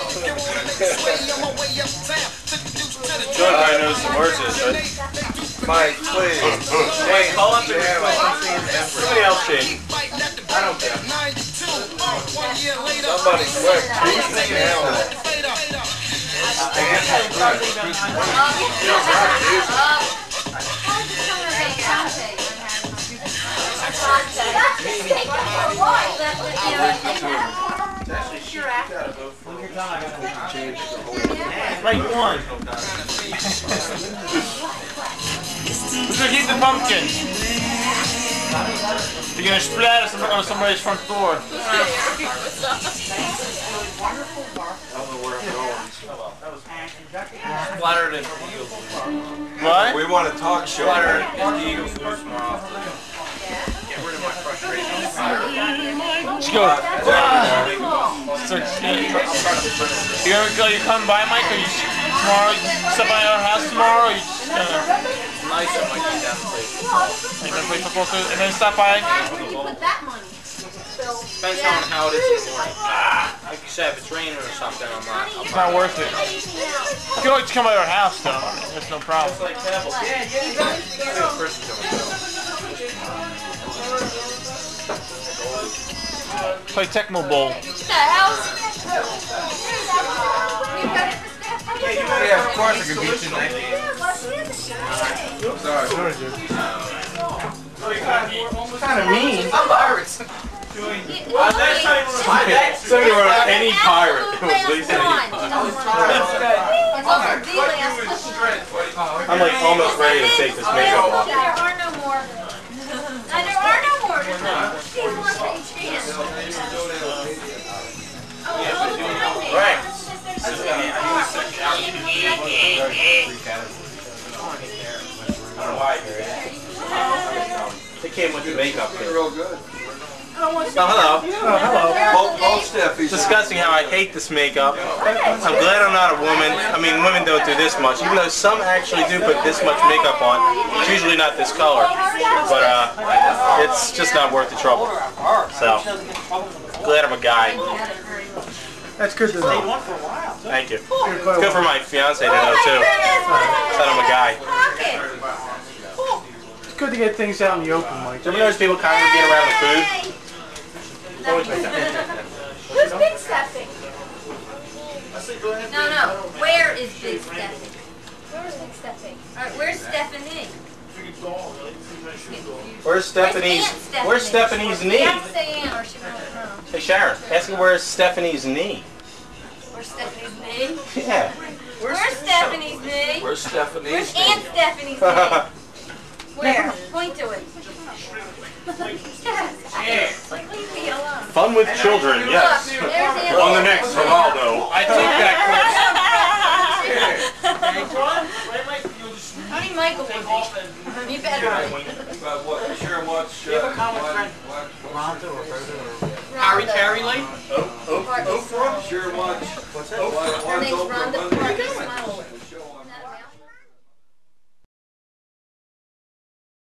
Speaker 8: John probably knows some horses, right?
Speaker 1: Mike, please.
Speaker 8: Wait, call up and somebody else shake. I don't care.
Speaker 1: Somebody quick. Who's thinking hell?
Speaker 11: Like one. Who's gonna keep the pumpkin? You're gonna splatter some, on somebody's front door.
Speaker 1: I don't know where I'm going.
Speaker 17: Splattered in the Eagles.
Speaker 11: What?
Speaker 1: We want to talk show.
Speaker 17: Splattered in the Eagles lose tomorrow. Get rid of my frustration.
Speaker 11: Let's go. You gonna go? You come by, Mike? Or you tomorrow? You step by our house tomorrow? Or you just gonna?
Speaker 17: Nice, I might be down to play.
Speaker 11: You gonna play football too, and then stop by?
Speaker 17: Depends on how it is in the morning. Like you said, if it's raining or something, I'm not.
Speaker 11: It's not worth it. You can always come by our house though. I mean, there's no problem. Play Tecmo Bowl.
Speaker 1: Yeah, of course I can beat you tonight. Sorry. Sorry, dude.
Speaker 3: Kind of mean.
Speaker 17: I'm Pirates.
Speaker 8: Somebody wrote out any pirate. It was Lisa. I'm like almost ready to take this makeup off.
Speaker 2: There are no more. And there are no more. There's more Patriots.
Speaker 8: Right. They came with the makeup.
Speaker 1: Real good.
Speaker 8: Oh, hello.
Speaker 3: Oh, hello.
Speaker 1: Both, both Steffies.
Speaker 8: Discussing how I hate this makeup. I'm glad I'm not a woman. I mean, women don't do this much, even though some actually do put this much makeup on. It's usually not this color, but uh, it's just not worth the trouble. So, glad I'm a guy.
Speaker 3: That's good to know.
Speaker 8: Thank you. It's good for my fiance to know too, that I'm a guy.
Speaker 3: It's good to get things out in the open, Mike.
Speaker 8: Do you ever notice people congregate around the food?
Speaker 2: Who's Big Stepping?
Speaker 5: No, no. Where is Big Stephanie?
Speaker 2: Where's Big Stepping?
Speaker 5: Alright, where's Stephanie?
Speaker 8: Where's Stephanie's? Where's Stephanie's
Speaker 5: You
Speaker 8: knee?
Speaker 5: have to say Ann or she won't know.
Speaker 8: Hey Sharon, ask her where's Stephanie's knee.
Speaker 5: Where's Stephanie's knee?
Speaker 8: Yeah.
Speaker 5: Where's Stephanie's knee?
Speaker 1: Where's Stephanie's
Speaker 5: Where's
Speaker 1: knee?
Speaker 5: Aunt Stephanie's knee? Where? Point to it. Yes. Like, leave me alone.
Speaker 8: Fun with children, yes.
Speaker 5: Look, there's Aunt
Speaker 8: On the next Ronaldo.
Speaker 17: I take that
Speaker 5: How many Michael would be? You better.
Speaker 1: But what, sure what's...
Speaker 17: Do you have a common friend? Ronaldo or Roberto or... Harry Carey Lane?
Speaker 1: Oh, oh, oh, sure what's... What's that?
Speaker 5: Her name's Rhonda.